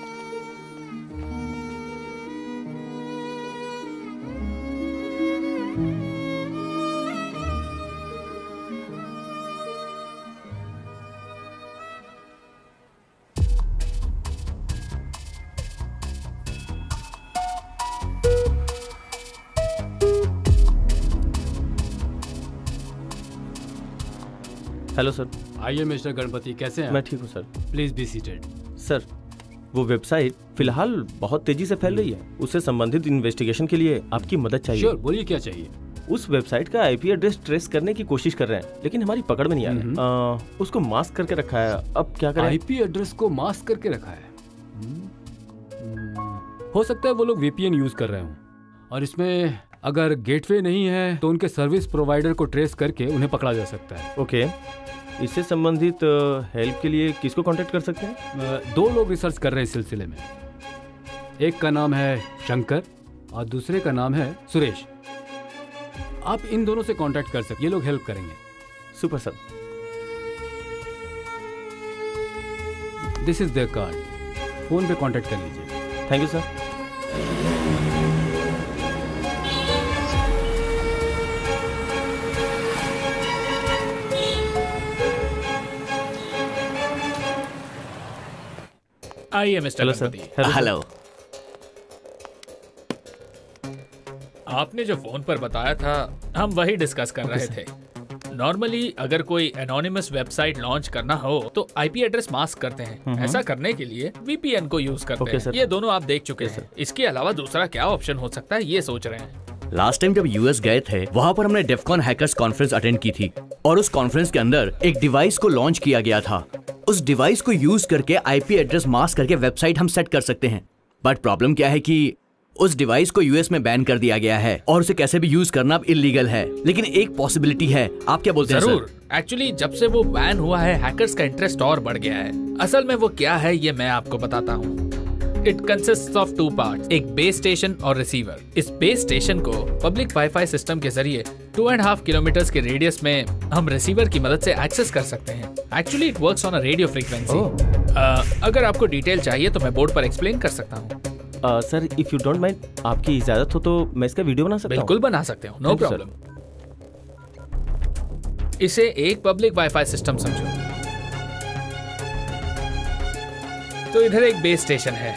Hello sir. आइए मिस्टर गणपति, कैसे हैं? मैं ठीक हूँ sir. Please be seated. Sir वो वेबसाइट फिलहाल बहुत तेजी से फैल रही है, उससे संबंधित इन्वेस्टिगेशन के लिए आपकी मदद चाहिए। श्योर, बोलिए क्या चाहिए। उस वेबसाइट का आईपी एड्रेस ट्रेस करने की कोशिश कर रहे हैं, लेकिन हमारी पकड़ में नहीं आ रहा है। उसको मास्क करके रखा है, अब क्या करें? आईपी एड्रेस को मास्क करके रखा है। हो सकता है वो लोग वीपीएन यूज कर रहे हों, और इसमें अगर गेटवे नहीं है तो उनके सर्विस प्रोवाइडर को ट्रेस करके उन्हें पकड़ा जा सकता है। ओके, इससे संबंधित हेल्प के लिए किसको कांटेक्ट कर सकते हैं? दो लोग रिसर्च कर रहे हैं इस सिलसिले में। एक का नाम है शंकर और दूसरे का नाम है सुरेश। आप इन दोनों से कांटेक्ट कर सकते, ये लोग हेल्प करेंगे। Super sir. This is their card, phone पे कांटेक्ट कर लीजिए। Thank you sir. आइए मिस्टर हेलो सर। हेलो। आपने जो फोन पर बताया था हम वही डिस्कस कर रहे थे। नॉर्मली अगर कोई एनोनिमस वेबसाइट लॉन्च करना हो तो आईपी एड्रेस मास्क करते हैं। ऐसा करने के लिए वीपीएन को यूज करते हैं। ये दोनों आप देख चुके हैं। इसके अलावा दूसरा क्या ऑप्शन हो सकता है ये सोच रहे हैं। लास्ट टाइम जब यूएस गए थे वहाँ पर हमने डेफकॉन हैकर्स कॉन्फ्रेंस अटेंड की थी, और उस कॉन्फ्रेंस के अंदर एक डिवाइस को लॉन्च किया गया था। उस डिवाइस को यूज करके आईपी एड्रेस मास्क करके वेबसाइट हम सेट कर सकते हैं। बट प्रॉब्लम क्या है कि उस डिवाइस को यूएस में बैन कर दिया गया है और उसे कैसे भी यूज करना अब इलीगल है। लेकिन एक पॉसिबिलिटी है, आप क्या बोलते हैं? जरूर। एक्चुअली जब से वो बैन हुआ है हैकर्स का इंटरेस्ट और बढ़ गया है। असल में वो क्या है ये मैं आपको बताता हूँ। It consists of two parts, एक बेस स्टेशन और रिसीवर। इस बेस स्टेशन को पब्लिक वाईफाई सिस्टम के जरिए टू एंड हाफ किलोमीटर के रेडियस में हम रिसीवर की मदद से एक्सेस कर सकते हैं। Actually it works on a radio frequency. अगर आपको डिटेल चाहिए तो मैं बोर्ड पर एक्सप्लेन कर सकता हूँ। Sir if you don't mind, आपकी इजाजत हो तो मैं इसका वीडियो बना सकता हूँ? बिल्कुल बना सकते हो, नो प्रॉब्लम। इसे एक पब्लिक वाईफाई सिस्टम समझो। तो इधर एक बेस स्टेशन है,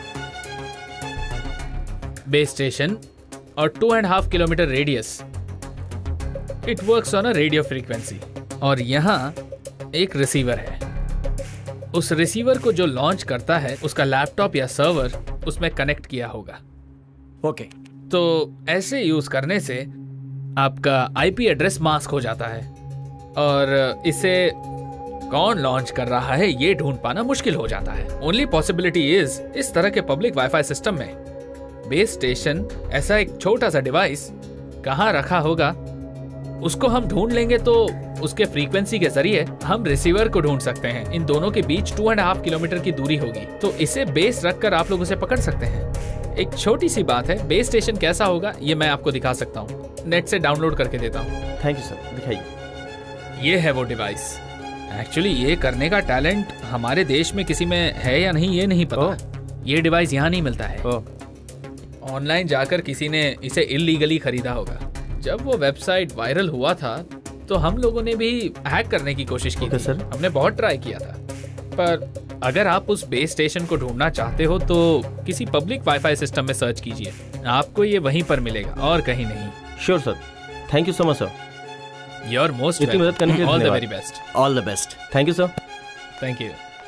बेस स्टेशन और two and half kilometre radius. It works on a radio frequency. और यहां एक रिसीवर है। उस रिसीवर को जो लॉन्च करता है उसका लैपटॉप या सर्वर उसमें कनेक्ट किया होगा। Okay okay. तो ऐसे यूज करने से आपका आईपी एड्रेस मास्क हो जाता है और इसे कौन लॉन्च कर रहा है ये ढूंढ पाना मुश्किल हो जाता है। ओनली पॉसिबिलिटी इज इस तरह के पब्लिक वाईफाई सिस्टम में बेस स्टेशन ऐसा एक छोटा सा डिवाइस कहाँ रखा होगा उसको हम ढूंढ लेंगे तो उसके फ्रीक्वेंसी के जरिए हम रिसीवर को ढूंढ सकते हैं। इन दोनों के बीच टू एंड हाफ किलोमीटर की दूरी होगी तो इसे बेस रखकर आप लोग उसे पकड़ सकते हैं। एक छोटी सी बात है, बेस स्टेशन कैसा होगा ये मैं आपको दिखा सकता हूँ, नेट से डाउनलोड करके देता हूँ। थैंक यू सर, दिखाइए। ये है वो डिवाइस। एक्चुअली ये करने का टैलेंट हमारे देश में किसी में है या नहीं ये नहीं पता। ये डिवाइस यहाँ नहीं मिलता है, ऑनलाइन जाकर किसी ने इसे इलीगली खरीदा होगा। जब वो वेबसाइट वायरल हुआ था तो हम लोगों ने भी हैक करने की कोशिश की थी। सर हमने बहुत ट्राई किया था। पर अगर आप उस बेस स्टेशन को ढूंढना चाहते हो तो किसी पब्लिक वाईफाई सिस्टम में सर्च कीजिए, आपको ये वहीं पर मिलेगा और कहीं नहीं। Sure sir, thank you so much sir. You are most इतनी मदद करने के लिए ऑल द धन्यवाद। Very best. All the best. Thank you sir. Thank you.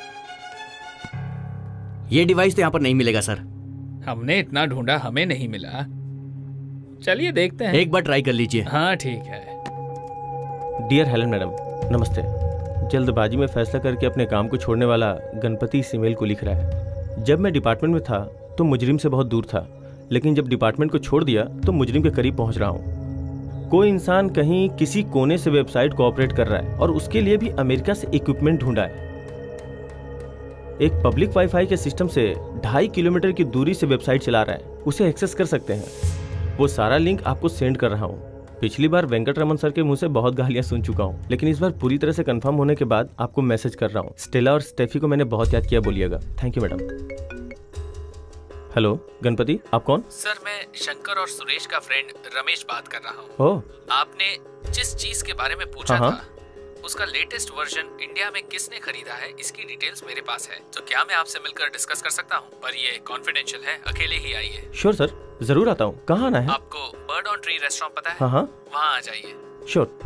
ये डिवाइस तो यहाँ पर नहीं मिलेगा सर। हमने इतना ढूंढा, हमें नहीं मिला। चलिए देखते हैं, एक बार ट्राई कर लीजिए। हाँ ठीक है। डियर हेलन मैडम, नमस्ते। जल्दबाजी में फैसला करके अपने काम को छोड़ने वाला गणपति इस ईमेल को लिख रहा है। जब मैं डिपार्टमेंट में था तो मुजरिम से बहुत दूर था, लेकिन जब डिपार्टमेंट को छोड़ दिया तो मुजरिम के करीब पहुंच रहा हूं। कोई इंसान कहीं किसी कोने से वेबसाइट को ऑपरेट कर रहा है और उसके लिए भी अमेरिका से इक्विपमेंट ढूंढा है। एक पब्लिक वाईफाई के सिस्टम से ढाई किलोमीटर की दूरी से वेबसाइट चला रहा है, उसे एक्सेस कर सकते हैं। वो सारा लिंक आपको सेंड कर रहा हूँ। पिछली बार वेंकट रमन सर के मुंह से बहुत गालियां सुन चुका हूँ, लेकिन इस बार पूरी तरह से कंफर्म होने के बाद आपको मैसेज कर रहा हूँ। स्टेला और स्टेफी को मैंने बहुत याद किया, बोलिएगा। Thank you madam. Hello Ganpati, आप कौन? सर मैं शंकर और सुरेश का फ्रेंड रमेश बात कर रहा हूँ। ओह, आपने जिस चीज के बारे में पूछा हाँ, था उसका लेटेस्ट वर्जन इंडिया में किसने खरीदा है इसकी डिटेल्स मेरे पास है। तो क्या मैं आपसे मिलकर डिस्कस कर सकता हूँ? पर ये कॉन्फिडेंशियल है, अकेले ही आइए। श्योर सर, जरूर आता हूँ। कहाँ आना है? आपको बर्ड ऑन ट्री रेस्टोरेंट पता है? हाँ हाँ, वहाँ आ जाइए। श्योर।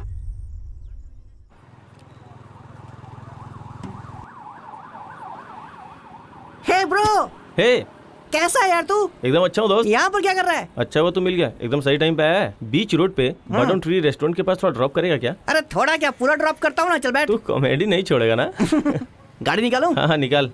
हे ब्रो, हे कैसा है यार तू? एकदम अच्छा हूँ दोस्त। यहाँ पर क्या कर रहा है? अच्छा वो तो मिल गया, एकदम सही टाइम पे आया है। बीच रोड पे बर्ड ऑन ट्री रेस्टोरेंट के पास थोड़ा ड्रॉप करेगा क्या? अरे थोड़ा क्या, पूरा ड्रॉप करता हूँ ना, चल बैठ। तू कॉमेडी नहीं छोड़ेगा ना? गाड़ी निकालूं? हाँ हाँ निकाल।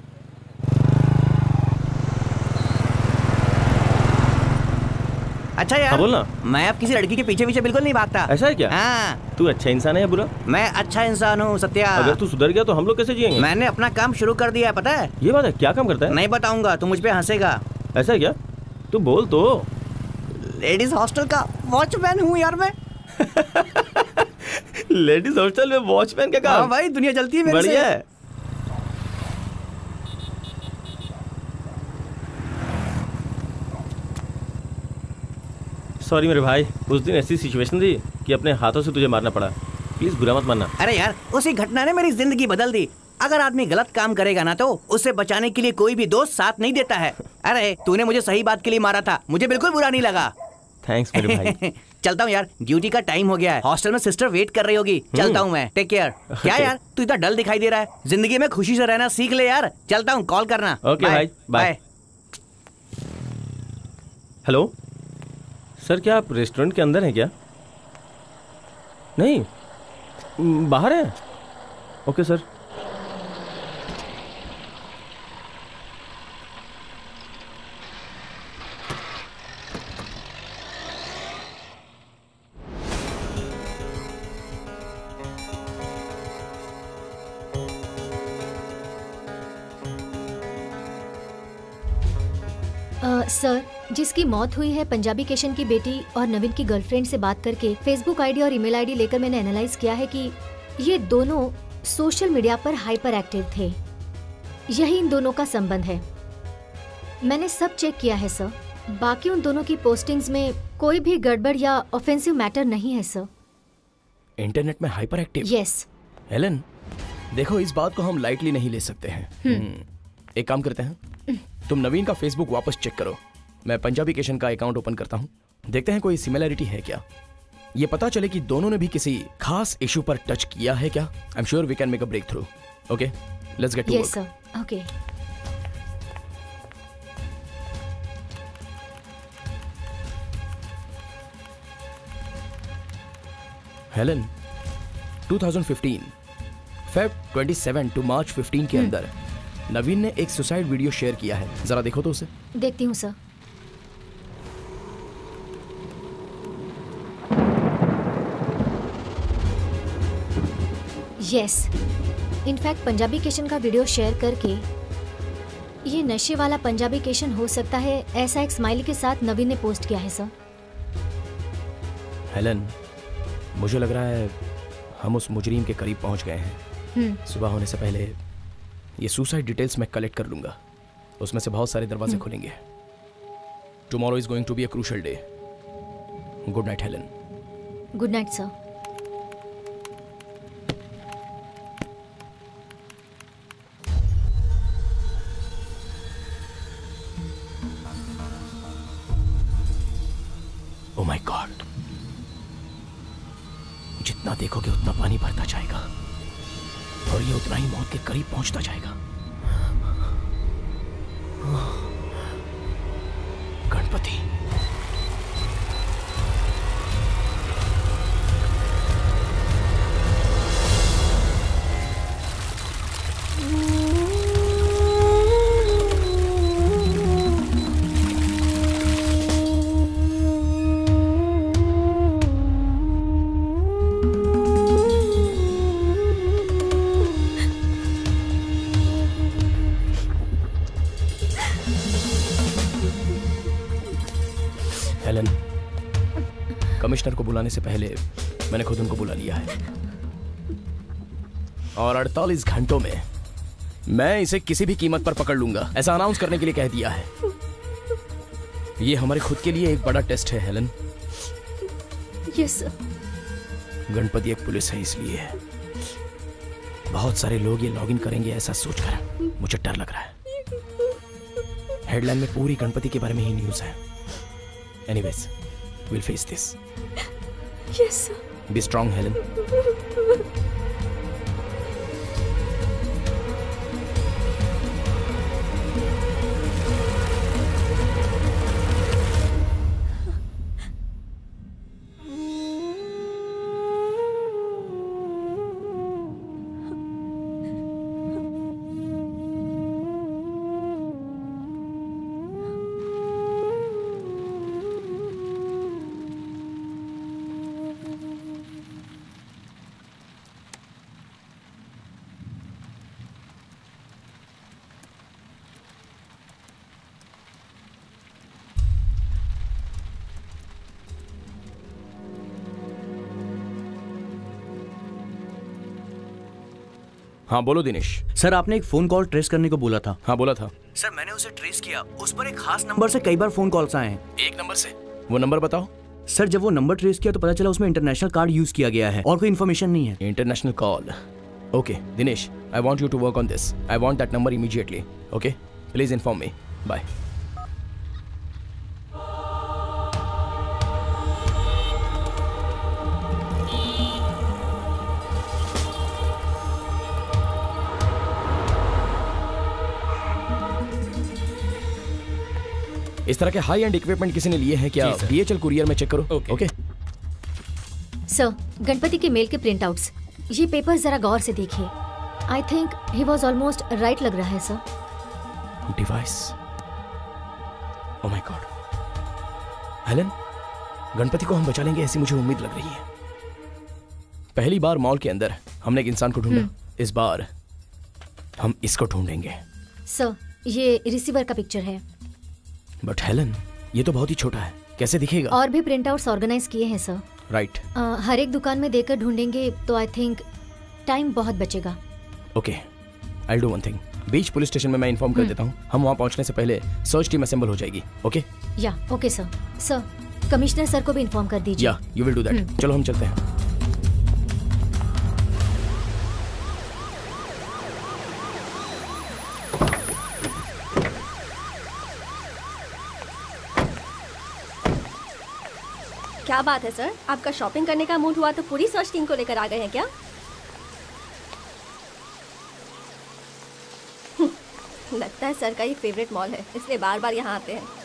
अच्छा यार, हाँ बोल ना। मैं अब किसी लड़की के पीछे पीछे बिल्कुल नहीं भागता। ऐसा है क्या? हाँ। तू अच्छा इंसान है या बुरा? मैं अच्छा इंसान हूँ सत्या। अगर तू सुधर गया तो हम लोग कैसे जिएंगे? मैंने अपना काम शुरू कर दिया है, पता है? ये बात है, क्या काम करता है? नहीं बताऊंगा, तू मुझ पे हंसेगा। ऐसा है क्या? तू बोल तो। लेडीज हॉस्टल का वॉचमैन हूँ यार मैं। लेडीज हॉस्टल में वॉचमैन का काम? हाँ भाई, दुनिया जलती है मेरे से। बढ़िया है। सॉरी मेरे भाई, उस दिन ऐसी सिचुएशन थी कि अपने हाथों से तुझे मारना पड़ा। प्लीज बुरा मत मानना। अरे यार, उसी घटना ने मेरी जिंदगी बदल दी। अगर आदमी गलत काम करेगा ना तो उसे बचाने के लिए कोई भी दोस्त साथ नहीं देता है। अरे तूने मुझे सही बात के लिए मारा था, मुझे बिल्कुल बुरा नहीं लगा। थैंक्स मेरे भाई। चलता हूँ यार, ड्यूटी का टाइम हो गया है। हॉस्टल में सिस्टर वेट कर रही होगी। चलता हूँ मैं, टेक केयर। क्या यार तू इतना डल दिखाई दे रहा है? जिंदगी में खुशी से रहना सीख ले यार। चलता हूँ, कॉल करना। ओके भाई, बाय। हेलो सर, क्या आप रेस्टोरेंट के अंदर हैं क्या? नहीं, बाहर हैं। Okay sir. सर, जिसकी मौत हुई है पंजाबी किशन की बेटी और नवीन की गर्लफ्रेंड से बात करके फेसबुक आईडी और ईमेल आईडी लेकर मैंने एनालाइज किया है कि ये दोनों सोशल मीडिया पर हाइपर एक्टिव थे। यही इन दोनों का संबंध है। मैंने सब चेक किया है सर। बाकी उन दोनों की पोस्टिंग्स में कोई भी गड़बड़ या ऑफेंसिव मैटर नहीं है सर। इंटरनेट में हाइपर एक्टिव? यस। हेलन, देखो इस बात को हम लाइटली नहीं ले सकते हैं। hmm. एक काम करते हैं, तुम नवीन का फेसबुक वापस चेक करो, मैं पंजाबी किशन का अकाउंट ओपन करता हूँ, देखते हैं कोई सिमिलैरिटी है क्या। ये पता चले कि दोनों ने भी किसी खास इशू पर टच किया है क्या। I am sure we can make a breakthrough. Okay, let's get to work. Yes sir. Okay. Helen, two thousand fifteen Feb सत्ताईस टू मार्च फिफ्टीन के अंदर नवीन ने एक सुसाइड वीडियो शेयर किया है, जरा देखो तो उसे। देखती हूँ sir. Yes, in fact Punjabi Kishan का वीडियो शेयर करके ये नशे वाला पंजाबी किशन हो सकता है, ऐसा एक स्माइली के साथ नवीन ने पोस्ट किया है सर। हेलन, मुझे लग रहा है हम उस मुजरिम के करीब पहुंच गए हैं। सुबह होने से पहले ये सुसाइड डिटेल्स मैं कलेक्ट कर लूंगा, उसमें से बहुत सारे दरवाजे खुलेंगे। Tomorrow is going to be a crucial day. Good night Helen. Good night sir. Oh my God, जितना देखोगे उतना पानी भरता जाएगा और ये उतना ही मौत के करीब पहुंचता जाएगा। गणपति, कमिश्नर को बुलाने से पहले मैंने खुद उनको बुला लिया है और अड़तालीस घंटों में मैं इसे किसी भी कीमत पर पकड़ लूंगा, ऐसा अनाउंस करने के लिए कह दिया है। ये हमारे खुद के लिए एक बड़ा टेस्ट है हेलन। Yes sir. गणपति एक पुलिस है, इसलिए बहुत सारे लोग ये लॉगिन करेंगे ऐसा सोचकर मुझे डर लग रहा है। हेडलाइन में पूरी गणपति के बारे में ही न्यूज़ है। Anyways, we'll face this. Yes, sir. Be strong, Helen. हाँ बोलो दिनेश। सर, आपने एक फोन कॉल ट्रेस करने को बोला था। हाँ बोला था सर, मैंने उसे ट्रेस किया। उस पर एक खास नंबर से कई बार फोन कॉल्स आए हैं। एक नंबर से? वो नंबर बताओ। सर, जब वो नंबर ट्रेस किया तो पता चला उसमें इंटरनेशनल कार्ड यूज किया गया है और कोई इन्फॉर्मेशन नहीं है। International call? Okay Dinesh, I want you to work on this. I want that number immediately. Okay, please inform me. Bye. इस तरह के हाई एंड इक्विपमेंट किसी ने लिए हैं क्या? डीएचएल कुरियर में चेक करो। Okay okay. okay. Sir, Ganpati के मेल के प्रिंट आउट्स, ये पेपर जरा गौर से देखिए। I think he was almost right लग रहा है sir. Device, oh my God. Helen, Ganpati को हम बचा लेंगे ऐसी मुझे उम्मीद लग रही है। पहली बार मॉल के अंदर हमने एक इंसान को ढूंढा, इस बार हम इसको ढूंढेंगे। सर, ये रिसीवर का पिक्चर है। बट हेलन, ये तो बहुत ही छोटा है, कैसे दिखेगा? और भी प्रिंट आउट्स ऑर्गेनाइज किए हैं सर। राइट। हर एक दुकान में देकर ढूंढेंगे तो आई थिंक टाइम बहुत बचेगा। Okay, I do one thing. Beach police station में मैं इन्फॉर्म कर देता हूँ, हम वहाँ पहुँचने से पहले सर्च टीम असेंबल हो जाएगी। ओके? या okay sir. Sir, commissioner sir को भी इन्फॉर्म कर दीजिए। या यू विल डू दैट। चलो हम चलते हैं। क्या बात है सर, आपका शॉपिंग करने का मूड हुआ तो पूरी सर्च टीम को लेकर आ गए हैं क्या? लगता है सर का ये फेवरेट मॉल है, इसलिए बार बार यहाँ आते हैं।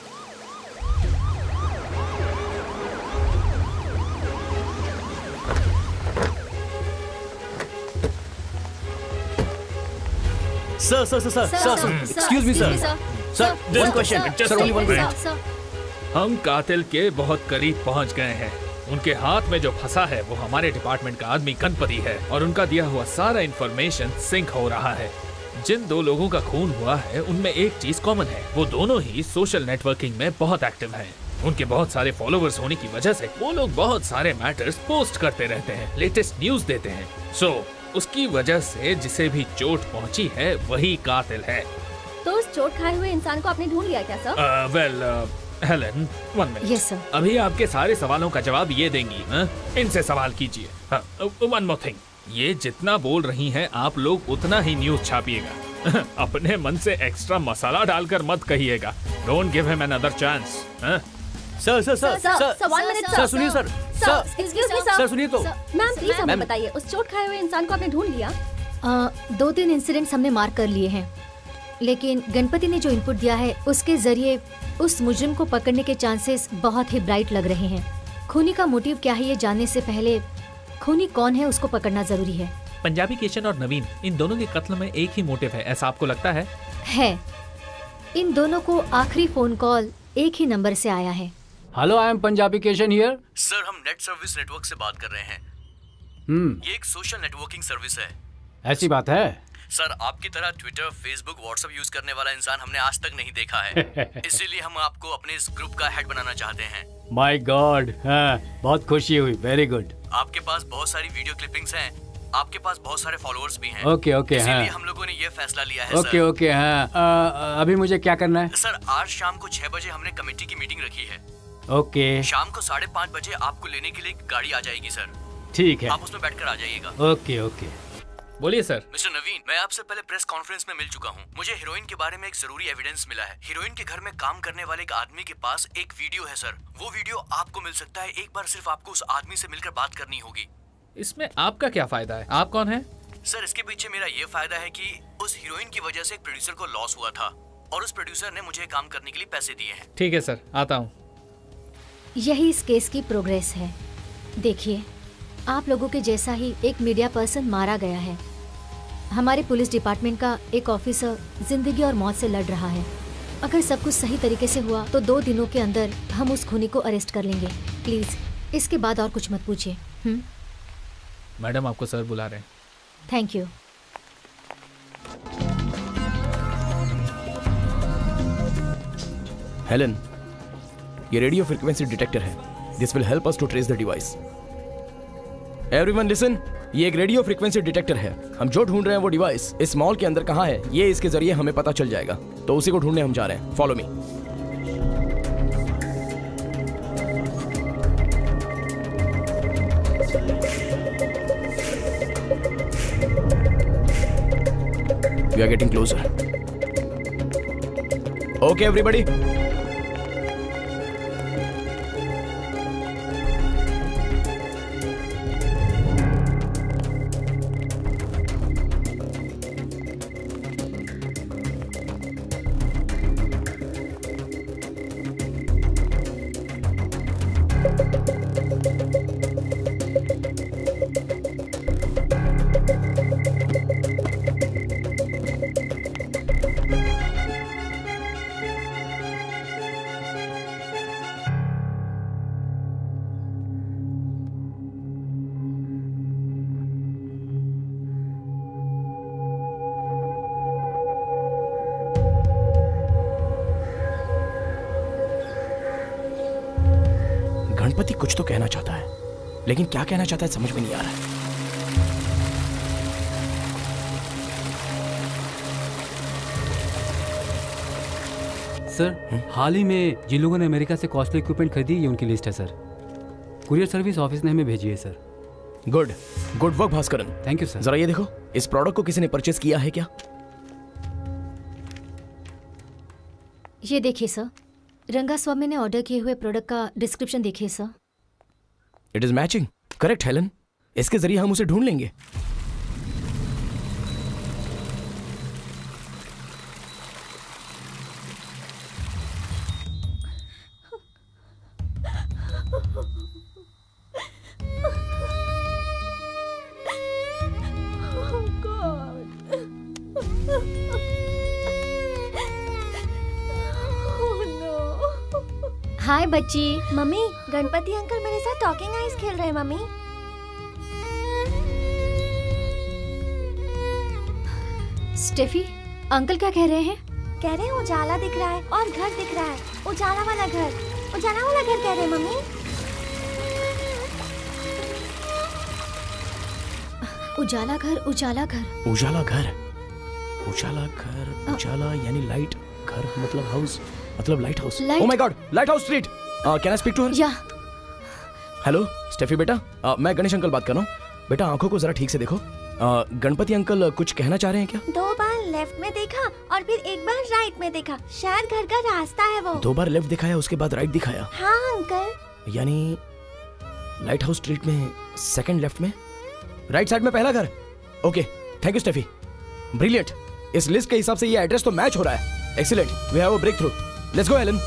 Sir sir sir sir sir excuse me sir sir one question sir only one question. हम कातिल के बहुत करीब पहुंच गए हैं। उनके हाथ में जो फंसा है वो हमारे डिपार्टमेंट का आदमी गणपति है और उनका दिया हुआ सारा इंफॉर्मेशन सिंक हो रहा है। जिन दो लोगों का खून हुआ है उनमें एक चीज कॉमन है, वो दोनों ही सोशल नेटवर्किंग में बहुत एक्टिव हैं। उनके बहुत सारे फॉलोवर्स होने की वजह से वो लोग बहुत सारे मैटर्स पोस्ट करते रहते हैं, लेटेस्ट न्यूज देते हैं। सो so, उसकी वजह से जिसे भी चोट पहुंची है वही कातिल है। तो उस चोट खाए हुए इंसान को आपने ढूंढ लिया क्या sir? Well Helen, one minute. Yes sir. अभी आपके सारे सवालों का जवाब ये देंगी। हा? इनसे सवाल कीजिए। वन मोर थिंग, ये जितना बोल रही हैं आप लोग उतना ही न्यूज छापिएगा। अपने मन से एक्स्ट्रा मसाला डालकर मत कहिएगा। Don't give him another chance. Sir sir sir sir one minute sir सुनिए sir sir excuse me sir sir सुनिए तो मैम प्लीज हमें बताइए, उस चोट खाए हुए इंसान को आपने ढूंढ लिया? दो तीन इंसिडेंट्स हमने मार्क कर लिए हैं, लेकिन गणपति ने जो इनपुट दिया है उसके जरिए उस मुजरिम को पकड़ने के चांसेस बहुत ही ब्राइट लग रहे हैं। खूनी का मोटिव क्या है ये जानने से पहले खूनी कौन है उसको पकड़ना जरूरी है। पंजाबी किशन और नवीन, इन दोनों के कत्ल में एक ही मोटिव है, ऐसा आपको लगता है? है। इन दोनों को आखिरी फोन कॉल एक ही नंबर से आया है। Hello, I am Punjabi Kishan here. Sir हम नेट सर्विस नेटवर्क से बात कर रहे हैं। हम्म ये एक सोशल नेटवर्किंग सर्विस है। ऐसी बात है? सर आपकी तरह ट्विटर, फेसबुक, व्हाट्सएप यूज करने वाला इंसान हमने आज तक नहीं देखा है। इसीलिए हम आपको अपने इस ग्रुप का हेड बनाना चाहते हैं। माय गॉड, हाँ, बहुत खुशी हुई। Very good. आपके पास बहुत सारी वीडियो क्लिपिंग्स हैं, आपके पास बहुत सारे फॉलोअर्स भी हैं। ओके ओके, इसीलिए हाँ। हम लोगों ने ये फैसला लिया है। ओके ओके, हाँ। अभी मुझे क्या करना है? सर आज शाम को छह बजे हमने कमेटी की मीटिंग रखी है। ओके। शाम को साढ़े पाँच बजे आपको लेने के लिए गाड़ी आ जाएगी सर। ठीक है, आप उसमें बैठकर आ जाइएगा। Okay okay. बोलिए सर। मिस्टर नवीन, मैं आपसे पहले प्रेस कॉन्फ्रेंस में मिल चुका हूँ। मुझे हीरोइन के बारे में एक जरूरी एविडेंस मिला है। हीरोइन के घर में काम करने वाले एक आदमी के पास एक वीडियो है सर। वो वीडियो आपको मिल सकता है। एक बार सिर्फ आपको उस आदमी से मिलकर बात करनी होगी। इसमें आपका क्या फायदा है? आप कौन है? सर इसके पीछे मेरा ये फायदा है कि उस हीरोइन की वजह से एक प्रोड्यूसर को लॉस हुआ था और उस प्रोड्यूसर ने मुझे काम करने के लिए पैसे दिए हैं। ठीक है सर, आता हूँ। यही इस केस की प्रोग्रेस है। देखिए, आप लोगों के जैसा ही एक मीडिया पर्सन मारा गया है। हमारे पुलिस डिपार्टमेंट का एक ऑफिसर जिंदगी और मौत से लड़ रहा है। अगर सब कुछ सही तरीके से हुआ तो दो दिनों के अंदर हम उस खूनी को अरेस्ट कर लेंगे। प्लीज इसके बाद और कुछ मत पूछिए। हम्म मैडम आपको सर बुला रहे हैं। Thank you. हेलन, ये रेडियो फ्रीक्वेंसी डिटेक्टर है। This will help us to trace the device. Everyone listen, ये एक रेडियो फ्रीक्वेंसी डिटेक्टर है। हम जो ढूंढ रहे हैं वो डिवाइस इस मॉल के अंदर कहाँ है ये इसके जरिए हमें पता चल जाएगा। तो उसी को ढूंढने हम जा रहे हैं। Follow me. We are getting closer. Okay, everybody. Ganpati कुछ तो कहना चाहता है, लेकिन क्या कहना चाहता है समझ में नहीं आ रहा है। सर, हाल ही में जिन लोगों ने अमेरिका से कॉस्टली इक्विपमेंट खरीदी ये उनकी लिस्ट है सर। कुरियर सर्विस ऑफिस ने हमें भेजी है sir. Good good work Bhaskaran. Thank you sir. जरा ये देखो, इस प्रोडक्ट को किसी ने परचेस किया है क्या? ये देखिए सर, रंगास्वामी ने ऑर्डर किए हुए प्रोडक्ट का डिस्क्रिप्शन देखिए sir. It is matching. Correct Helen, इसके जरिए हम उसे ढूंढ लेंगे। हाय बच्ची। मम्मी, गणपति अंकल मेरे साथ टॉकिंग आइस खेल रहे हैं मम्मी। स्टेफी, अंकल क्या कह रहे हैं? कह रहे हैं उजाला दिख रहा है और घर दिख रहा है। उजाला वाला घर, उजाला वाला घर कह रहे हैं मम्मी। उजाला घर, उजाला घर, उजाला घर, उजाला घर, उजाला यानी लाइट, घर मतलब हाउस, मतलब lighthouse. Oh my God, lighthouse street. Can I speak to her? Yeah. Hello Steffi बेटा, uh, मैं गणेश अंकल बात कर रहा हूँ। बेटा आंखों को जरा ठीक से देखो। uh, गणपति अंकल कुछ कहना चाह रहे हैं क्या? दो बार लेफ्ट में देखा और फिर एक बार राइट में देखा। शायद घर का रास्ता है वो। दो बार लेफ्ट दिखाया, उसके बाद राइट दिखाया? हाँ अंकल। यानी लाइट हाउस स्ट्रीट में सेकंड लेफ्ट में, राइट साइड में पहला घर। Okay, thank you Steffi, brilliant. इस लिस्ट के हिसाब से ये एड्रेस तो मैच हो रहा है। Excellent, we have a breakthrough. Let's go Helen.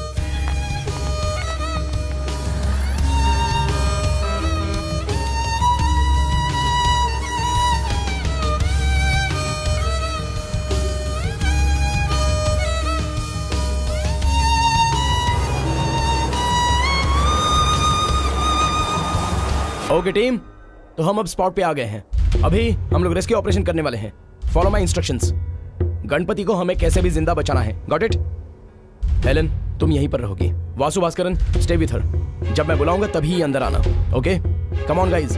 Okay team, तो हम अब स्पॉट पे आ गए हैं। अभी हम लोग रेस्क्यू ऑपरेशन करने वाले हैं। Follow my instructions. गणपति को हमें कैसे भी जिंदा बचाना है। Got it? हेलन, तुम यहीं पर रहोगी। Vasu Bhaskaran, stay with her. जब मैं बुलाऊंगा तभी अंदर आना। Okay, come on guys.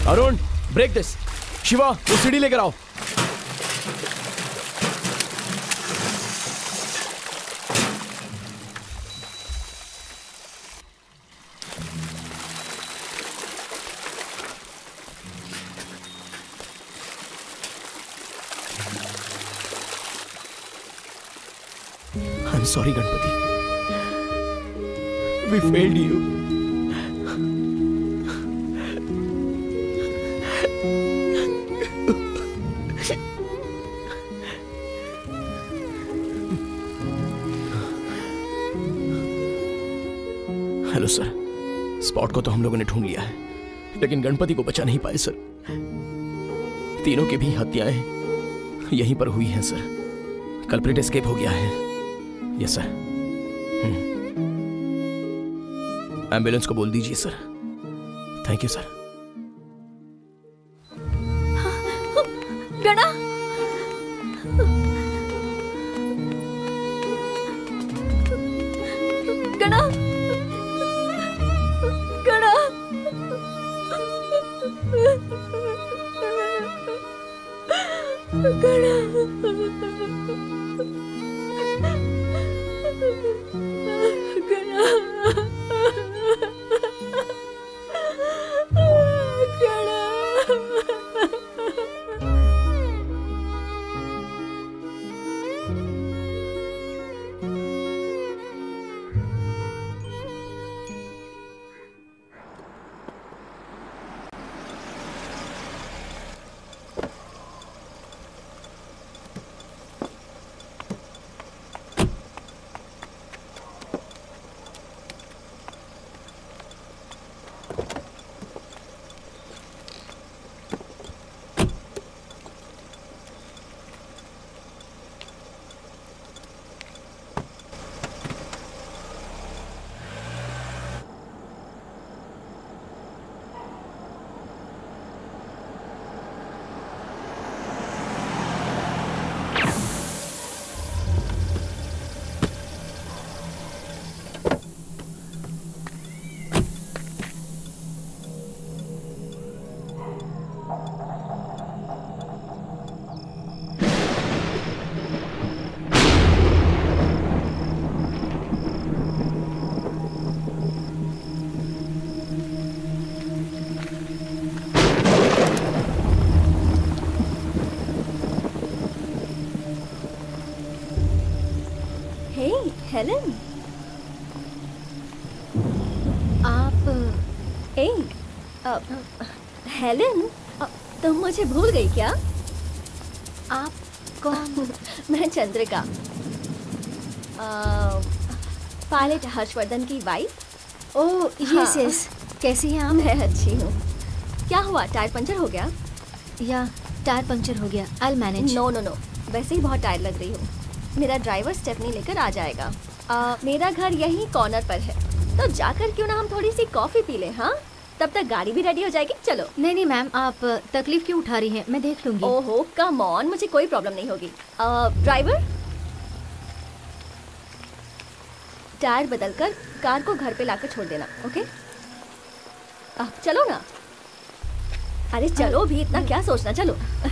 Arun, break this. Shiva, वो सीढ़ी लेकर आओ। I'm sorry, Ganpati. We failed you. Hello sir, spot को तो हम लोगों ने ढूंढ लिया है, लेकिन गणपति को बचा नहीं पाए सर। तीनों की भी हत्याएं यहीं पर हुई हैं सर। कल्प्रिट एस्केप हो गया है। Yes sir. एम्बुलेंस को बोल दीजिए सर। Thank you sir. गणा, गणा, गणा, गणा, हेलन, आप ए, हेलन, तुम मुझे भूल गई क्या? आप कौन? मैं चंद्रिका, पायलट हर्षवर्धन की वाइफ। ओह यस यस, कैसी हैं आप? मैं अच्छी हूँ। क्या हुआ, टायर पंचर हो गया? या टायर पंचर हो गया। I will manage. No no no, वैसे ही बहुत टायर लग रही हूँ। मेरा ड्राइवर स्टेफनी लेकर आ जाएगा। आ, मेरा घर यहीं कॉर्नर पर है, तो जाकर क्यों ना हम थोड़ी सी कॉफी पी लें। हाँ, तब तक गाड़ी भी रेडी हो जाएगी। चलो। नहीं नहीं मैम, आप तकलीफ क्यों उठा रही हैं? मैं देख लूंगी। ओहो कम ऑन, मुझे कोई प्रॉब्लम नहीं होगी। ड्राइवर, टायर बदलकर कार को घर पे लाकर छोड़ देना। ओके, अब चलो ना। अरे चलो भी, इतना क्या सोचना, चलो।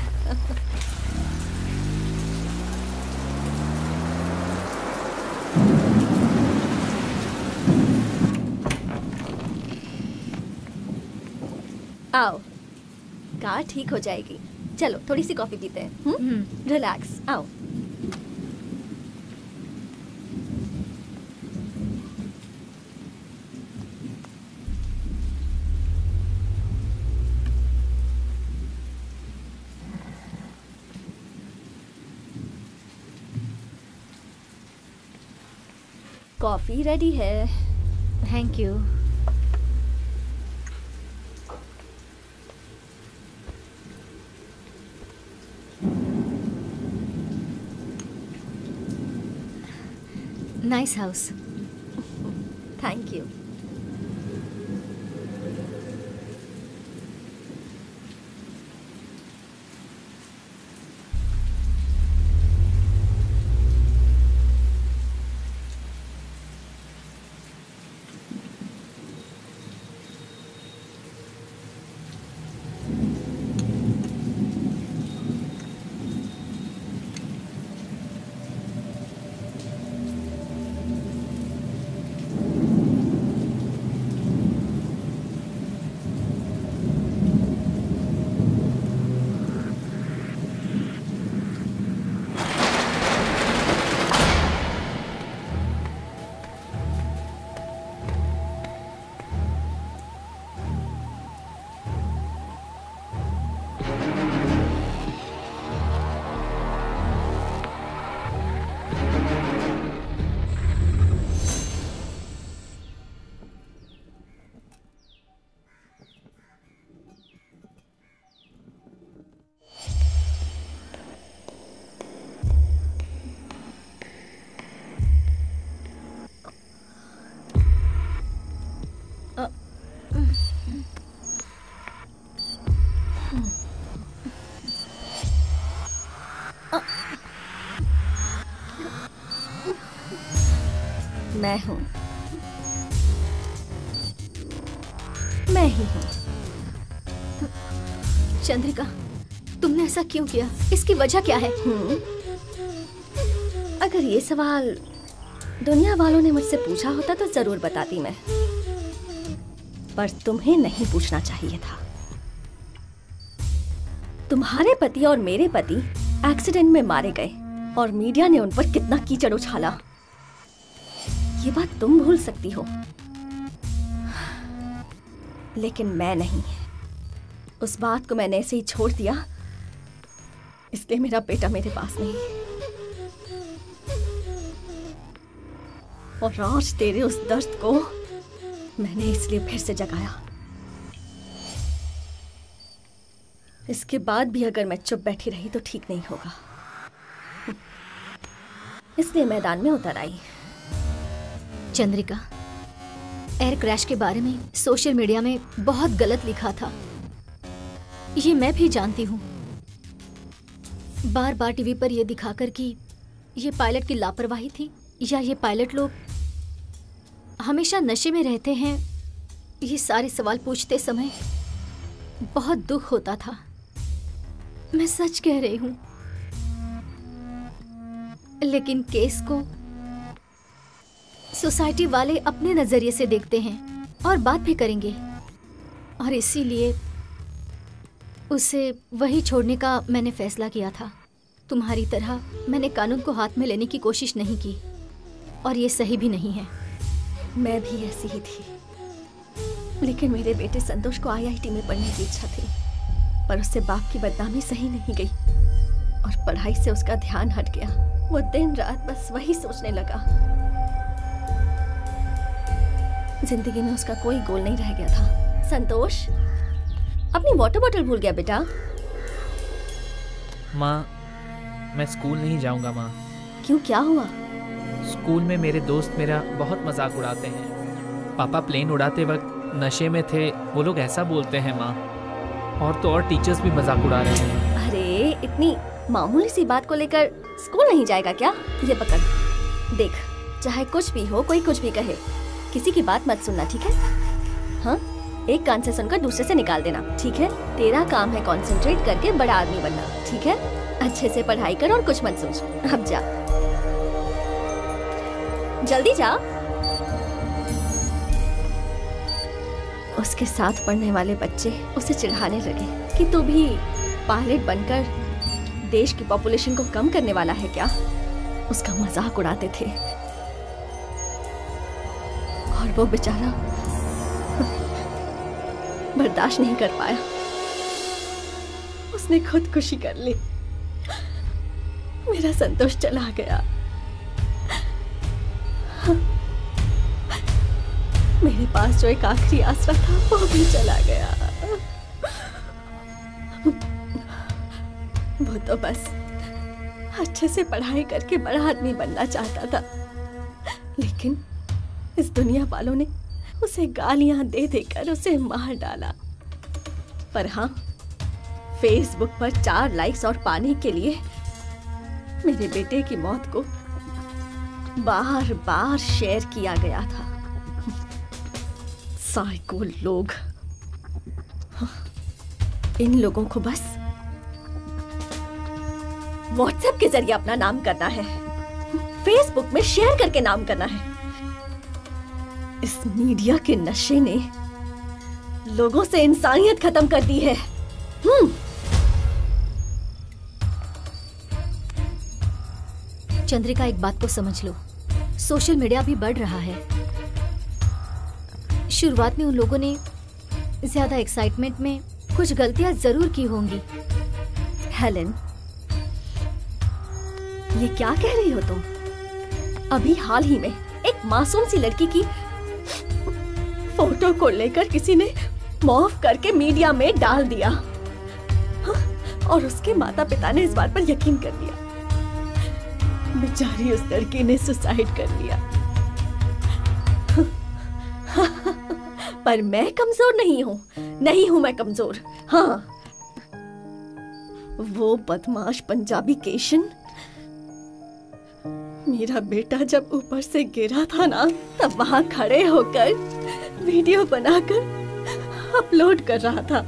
आओ, कार ठीक हो जाएगी। चलो थोड़ी सी कॉफी पीते हैं। हम्म, रिलैक्स, आओ। कॉफी रेडी है। Thank you. Nice house. Thank you. मैं हूं, मैं ही हूं। चंद्रिका, तुमने ऐसा क्यों किया? इसकी वजह क्या है? हम्म, अगर ये सवाल दुनिया वालों ने मुझसे पूछा होता तो जरूर बताती मैं, पर तुम्हें नहीं पूछना चाहिए था। तुम्हारे पति और मेरे पति एक्सीडेंट में मारे गए और मीडिया ने उन पर कितना कीचड़ उछाला, ये बात तुम भूल सकती हो, लेकिन मैं नहीं। उस बात को मैंने ऐसे ही छोड़ दिया, इसलिए मेरा बेटा मेरे पास नहीं है। और आज तेरे उस दर्द को मैंने इसलिए फिर से जगाया। इसके बाद भी अगर मैं चुप बैठी रही तो ठीक नहीं होगा, इसलिए मैदान में उतर आई। चंद्रिका, एयर क्रैश के बारे में सोशल मीडिया में बहुत गलत लिखा था, ये मैं भी जानती हूँ। बार बार टीवी पर यह दिखाकर कि ये पायलट की लापरवाही थी या ये पायलट लोग हमेशा नशे में रहते हैं, ये सारे सवाल पूछते समय बहुत दुख होता था। मैं सच कह रही हूँ, लेकिन केस को सोसाइटी वाले अपने नजरिए से देखते हैं और बात भी करेंगे, और इसीलिए उसे वही छोड़ने का मैंने फैसला किया था। तुम्हारी तरह मैंने कानून को हाथ में लेने की कोशिश नहीं की, और ये सही भी नहीं है। मैं भी ऐसी ही थी, लेकिन मेरे बेटे संतोष को आई आई टी में पढ़ने की इच्छा थी, पर उससे बाप की बदनामी सही नहीं गई और पढ़ाई से उसका ध्यान हट गया। वो दिन रात बस वही सोचने लगा। जिंदगी में उसका कोई गोल नहीं रह गया था। संतोष, अपनी वाटर बॉटल भूल गया बेटा। माँ, मैं स्कूल नहीं जाऊंगा माँ। क्यों, क्या हुआ? स्कूल में मेरे दोस्त मेरा बहुत मजाक उड़ाते हैं। पापा प्लेन उड़ाते वक्त नशे में थे, वो लोग ऐसा बोलते हैं माँ। और तो और टीचर्स भी मजाक उड़ा रहे हैं। अरे, इतनी मामूली सी बात को लेकर स्कूल नहीं जाएगा क्या? ये पकड़, देख, चाहे कुछ भी हो, कोई कुछ भी कहे, किसी की बात मत सुनना, ठीक है? हाँ, एक कान से सुनकर दूसरे से निकाल देना, ठीक है? तेरा काम है कंसंट्रेट करके बड़ा आदमी बनना, ठीक है? अच्छे से पढ़ाई कर और कुछ मत सोच। अब जा, जल्दी जा। उसके साथ पढ़ने वाले बच्चे उसे चिढ़ाने लगे कि तू भी पायलट बनकर देश की पॉपुलेशन को कम करने वाला है क्या? उसका मजाक उड़ाते थे और वो बेचारा बर्दाश्त नहीं कर पाया, उसने खुदकुशी कर ली। मेरा संतोष चला गया। मेरे पास जो एक आखिरी आसरा था वो भी चला गया। वो तो बस अच्छे से पढ़ाई करके बड़ा आदमी बनना चाहता था, लेकिन इस दुनिया वालों ने उसे गालियां दे देकर उसे मार डाला। पर हाँ, फेसबुक पर चार लाइक्स और पाने के लिए मेरे बेटे की मौत को बार बार शेयर किया गया था। साइको लोग, इन लोगों को बस व्हाट्सएप के जरिए अपना नाम करना है, फेसबुक में शेयर करके नाम करना है। इस मीडिया के नशे ने लोगों से इंसानियत खत्म कर दी है। हम्म। चंद्रिका, एक बात को समझ लो, सोशल मीडिया भी बढ़ रहा है। शुरुआत में उन लोगों ने ज्यादा एक्साइटमेंट में कुछ गलतियां जरूर की होंगी। हेलेन, ये क्या कह रही हो तुम? अभी हाल ही में एक मासूम सी लड़की की फोटो को लेकर किसी ने मॉर्फ करके मीडिया में डाल दिया और उसके माता पिता ने इस बात पर यकीन कर लिया। बेचारी उस लड़की ने सुसाइड कर लिया। पर मैं कमजोर नहीं हूँ, नहीं हूँ मैं कमजोर। हाँ, वो बदमाश पंजाबी केशन, मेरा बेटा जब ऊपर से गिरा था ना, तब वहां खड़े होकर वीडियो बनाकर अपलोड कर रहा था।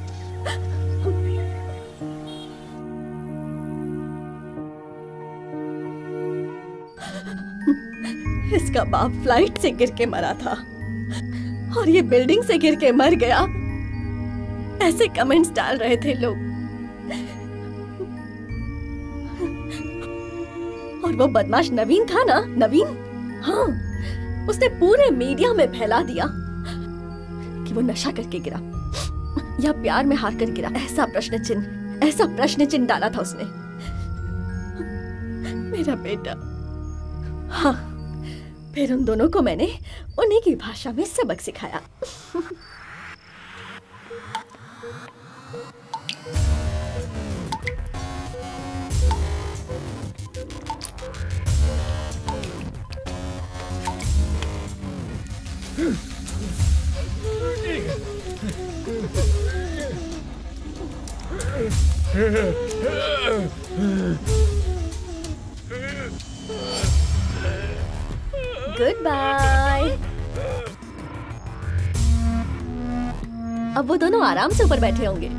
इसका बाप फ्लाइट से गिर के मरा था और ये बिल्डिंग से गिर के मर गया, ऐसे कमेंट्स डाल रहे थे लोग। और वो बदमाश नवीन था ना, नवीन, हाँ, उसने पूरे मीडिया में फैला दिया कि वो नशा करके गिरा या प्यार में हार कर गिरा। ऐसा प्रश्न चिन्ह ऐसा प्रश्न चिन्ह डाला था उसने। मेरा बेटा, हाँ, फिर उन दोनों को मैंने उन्हीं की भाषा में सबक सिखाया। Goodbye. अब वो दोनों आराम से ऊपर बैठे होंगे।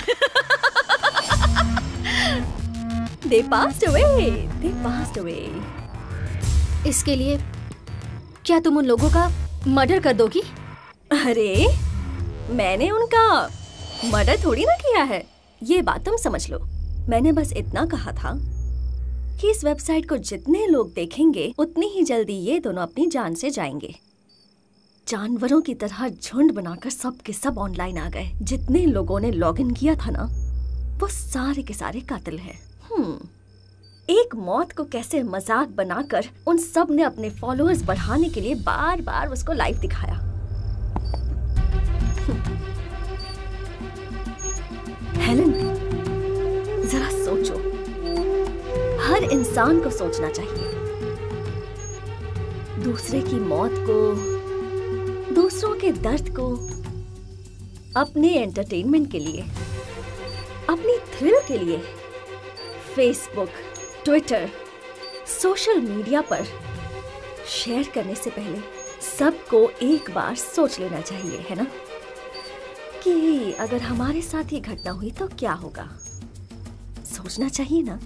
They passed away. They passed away. इसके लिए क्या तुम उन लोगों का मर्डर कर दोगी? अरे, मैंने उनका मर्डर थोड़ी ना किया है, ये बात तुम समझ लो। मैंने बस इतना कहा था कि इस वेबसाइट को जितने लोग देखेंगे उतनी ही जल्दी ये दोनों अपनी जान से जाएंगे। जानवरों की तरह झुंड बनाकर सब के सब ऑनलाइन आ गए। जितने लोगों ने लॉगिन किया था ना, वो सारे के सारे कातिल हैं। हम्म, एक मौत को कैसे मजाक बनाकर उन सब ने अपने फॉलोअर्स बढ़ाने के लिए बार बार उसको लाइव दिखाया। हेलेन, जरा सोचो, हर इंसान को सोचना चाहिए। दूसरे की मौत को, दूसरों के दर्द को अपने एंटरटेनमेंट के लिए, अपनी थ्रिल के लिए फेसबुक, ट्विटर, सोशल मीडिया पर शेयर करने से पहले सबको एक बार सोच लेना चाहिए, है ना, कि अगर हमारे साथ ये घटना हुई तो क्या होगा। सोचना चाहिए ना।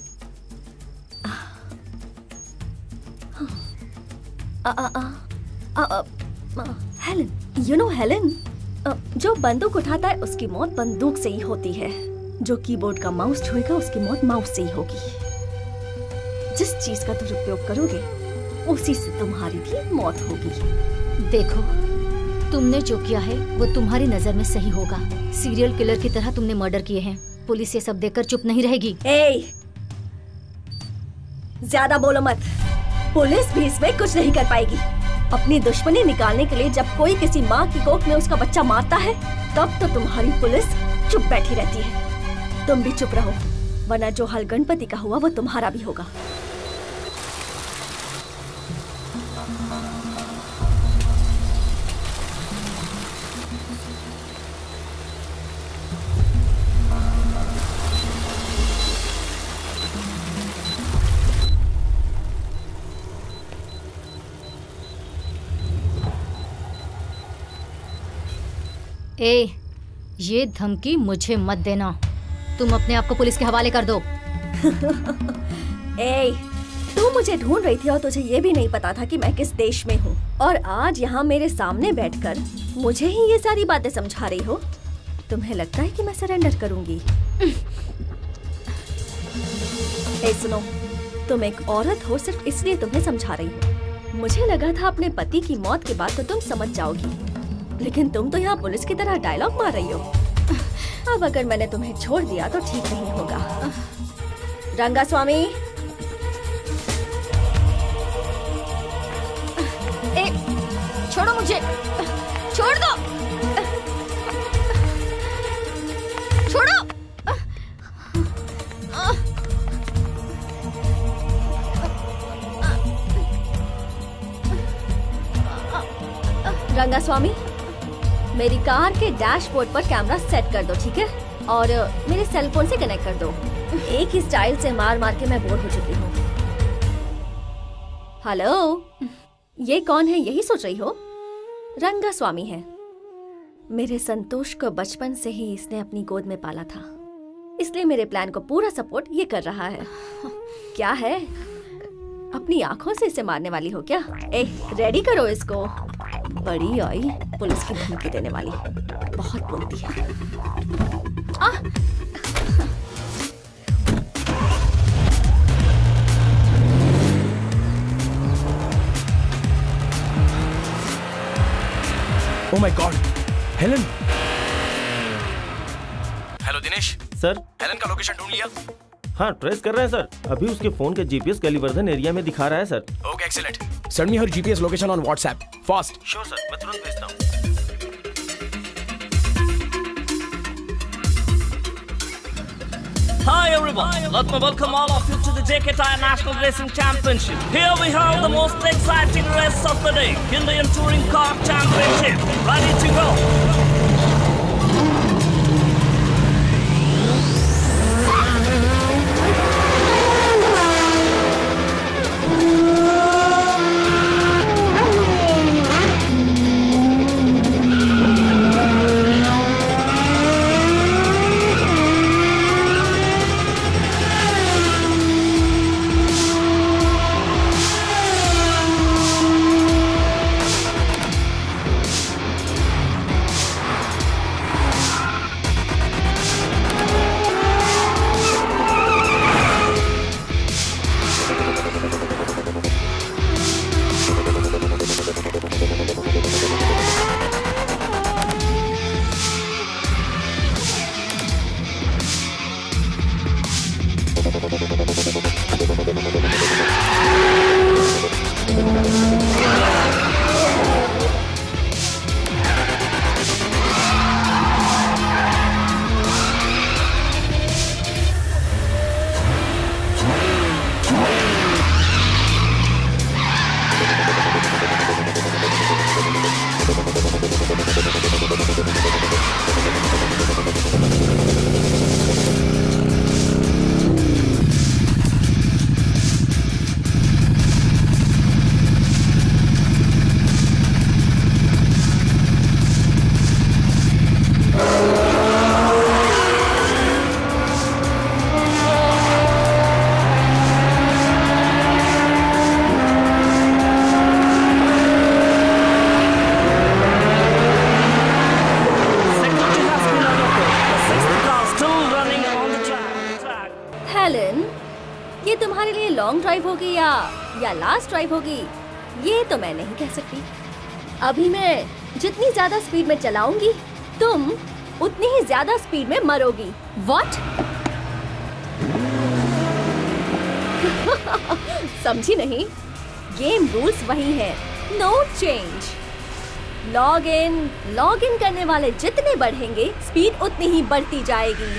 आ, आ, आ, आ, आ, आ, हेलेन, यू नो हेलेन, जो बंदूक उठाता है उसकी मौत बंदूक से ही होती है। जो कीबोर्ड का माउस छुएगा उसकी मौत माउस से ही होगी। जिस चीज का दुरुपयोग करोगे उसी से तुम्हारी भी मौत होगी। देखो, तुमने जो किया है वो तुम्हारी नजर में सही होगा। सीरियल किलर की तरह तुमने मर्डर किए हैं। पुलिस ये सब देखकर चुप नहीं रहेगी। ए, ज्यादा बोलो मत। पुलिस भी इसमें कुछ नहीं कर पाएगी। अपनी दुश्मनी निकालने के लिए जब कोई किसी माँ की कोख में उसका बच्चा मारता है, तब तो तुम्हारी पुलिस चुप बैठी रहती है। तुम भी चुप रहो, वरना जो हल गणपति का हुआ वो तुम्हारा भी होगा। ए, ये धमकी मुझे मत देना। तुम अपने आप को पुलिस के हवाले कर दो। ए, तू मुझे ढूंढ रही थी और तुझे ये भी नहीं पता था कि मैं किस देश में हूँ, और आज यहाँ मेरे सामने बैठकर मुझे ही ये सारी बातें समझा रही हो। तुम्हें लगता है कि मैं सरेंडर करूंगी? ए सुनो, तुम एक औरत हो, सिर्फ इसलिए तुम्हें समझा रही हूँ। मुझे लगा था अपने पति की मौत के बाद तो तुम समझ जाओगी, लेकिन तुम तो यहाँ पुलिस की तरह डायलॉग मार रही हो। अब अगर मैंने तुम्हें छोड़ दिया तो ठीक नहीं होगा। रंगास्वामी, ए, छोड़ो मुझे, छोड़ दो, छोड़ो। रंगास्वामी, मेरी कार के डैशबोर्ड पर कैमरा सेट कर दो, ठीक है? और मेरे सेल फोन से कनेक्ट कर दो। एक ही स्टाइल से मार मार के मैं बोर हो चुकी हूँ। हेलो, ये कौन है यही सोच रही हो? रंगास्वामी है। मेरे संतोष को बचपन से ही इसने अपनी गोद में पाला था, इसलिए मेरे प्लान को पूरा सपोर्ट ये कर रहा है। क्या है, अपनी आंखों से इसे मारने वाली हो क्या? ए, रेडी करो इसको। बड़ी आई पुलिस की धमकी देने वाली, बहुत बोलती है। आ! Oh my God, Helen. Hello Dinesh. Sir, Helen का लोकेशन ढूंढ लिया? हाँ, ट्रेस कर रहे हैं सर। अभी उसके फोन के जीपीएस कैलिवर्धन एरिया में दिखा रहा है sir. Okay, excellent. Send me her GPS location on WhatsApp fast. Sure sir, मैं तुरंत भेजता हूँ। Hi everyone, let me welcome all of you to the J K T I National Racing Championship. Here we have the most exciting race of the day, Indian Touring Car Championship. Ready to go? या last drive होगी ये तो मैं नहीं कह सकती। अभी मैं जितनी ज्यादा स्पीड में चलाऊंगी तुम उतनी ही ज्यादा स्पीड में मरोगी। व्हाट? समझी नहीं? गेम रूल्स वही हैं, no change. Log in log in करने वाले जितने बढ़ेंगे स्पीड उतनी ही बढ़ती जाएगी।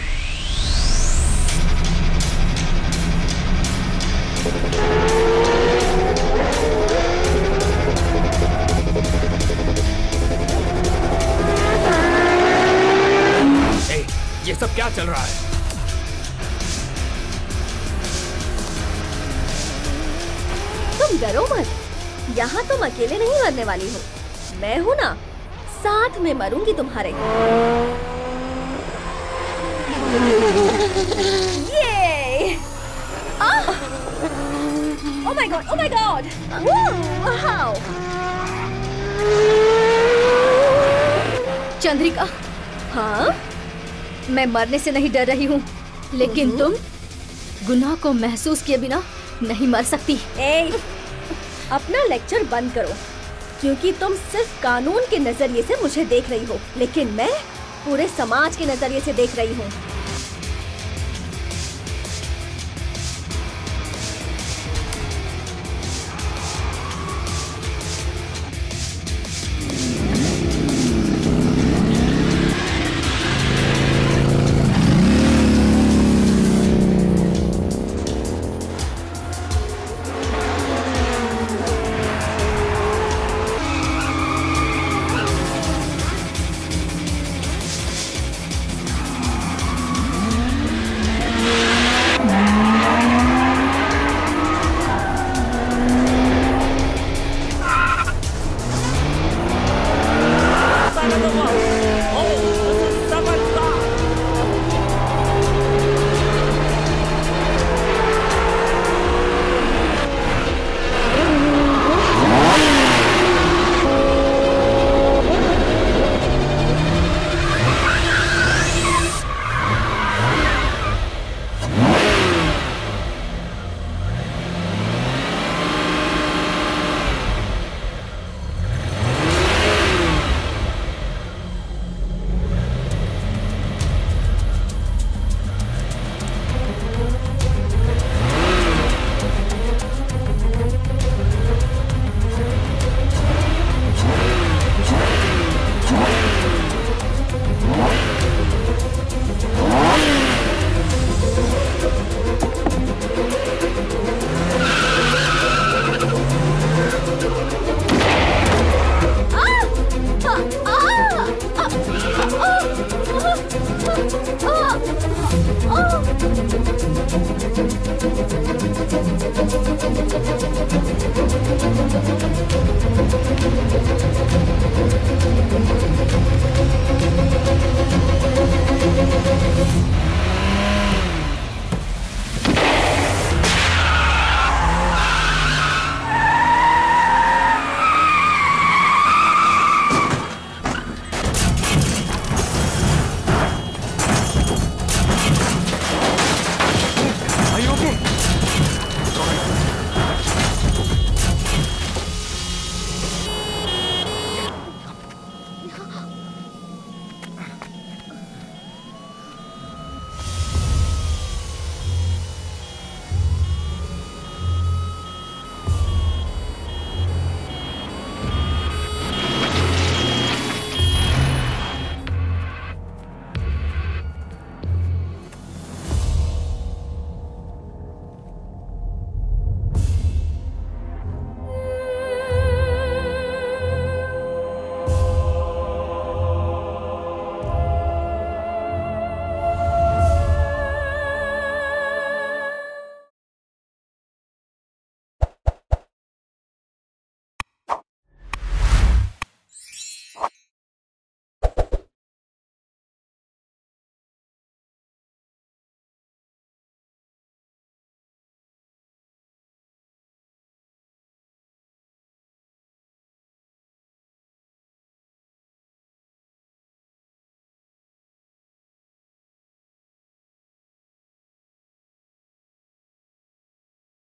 ए, ये सब क्या चल रहा है? तुम डरो मत, यहाँ तुम अकेले नहीं मरने वाली हो, मैं हूँ ना, साथ में मरूंगी तुम्हारे। ये oh my God, oh my God, wow. Chandrika, हाँ? मैं मरने से नहीं डर रही हूँ, लेकिन तुम गुनाह को महसूस किए बिना नहीं मर सकती। ए, अपना लेक्चर बंद करो, क्योंकि तुम सिर्फ कानून के नजरिए से मुझे देख रही हो, लेकिन मैं पूरे समाज के नजरिए से देख रही हूँ।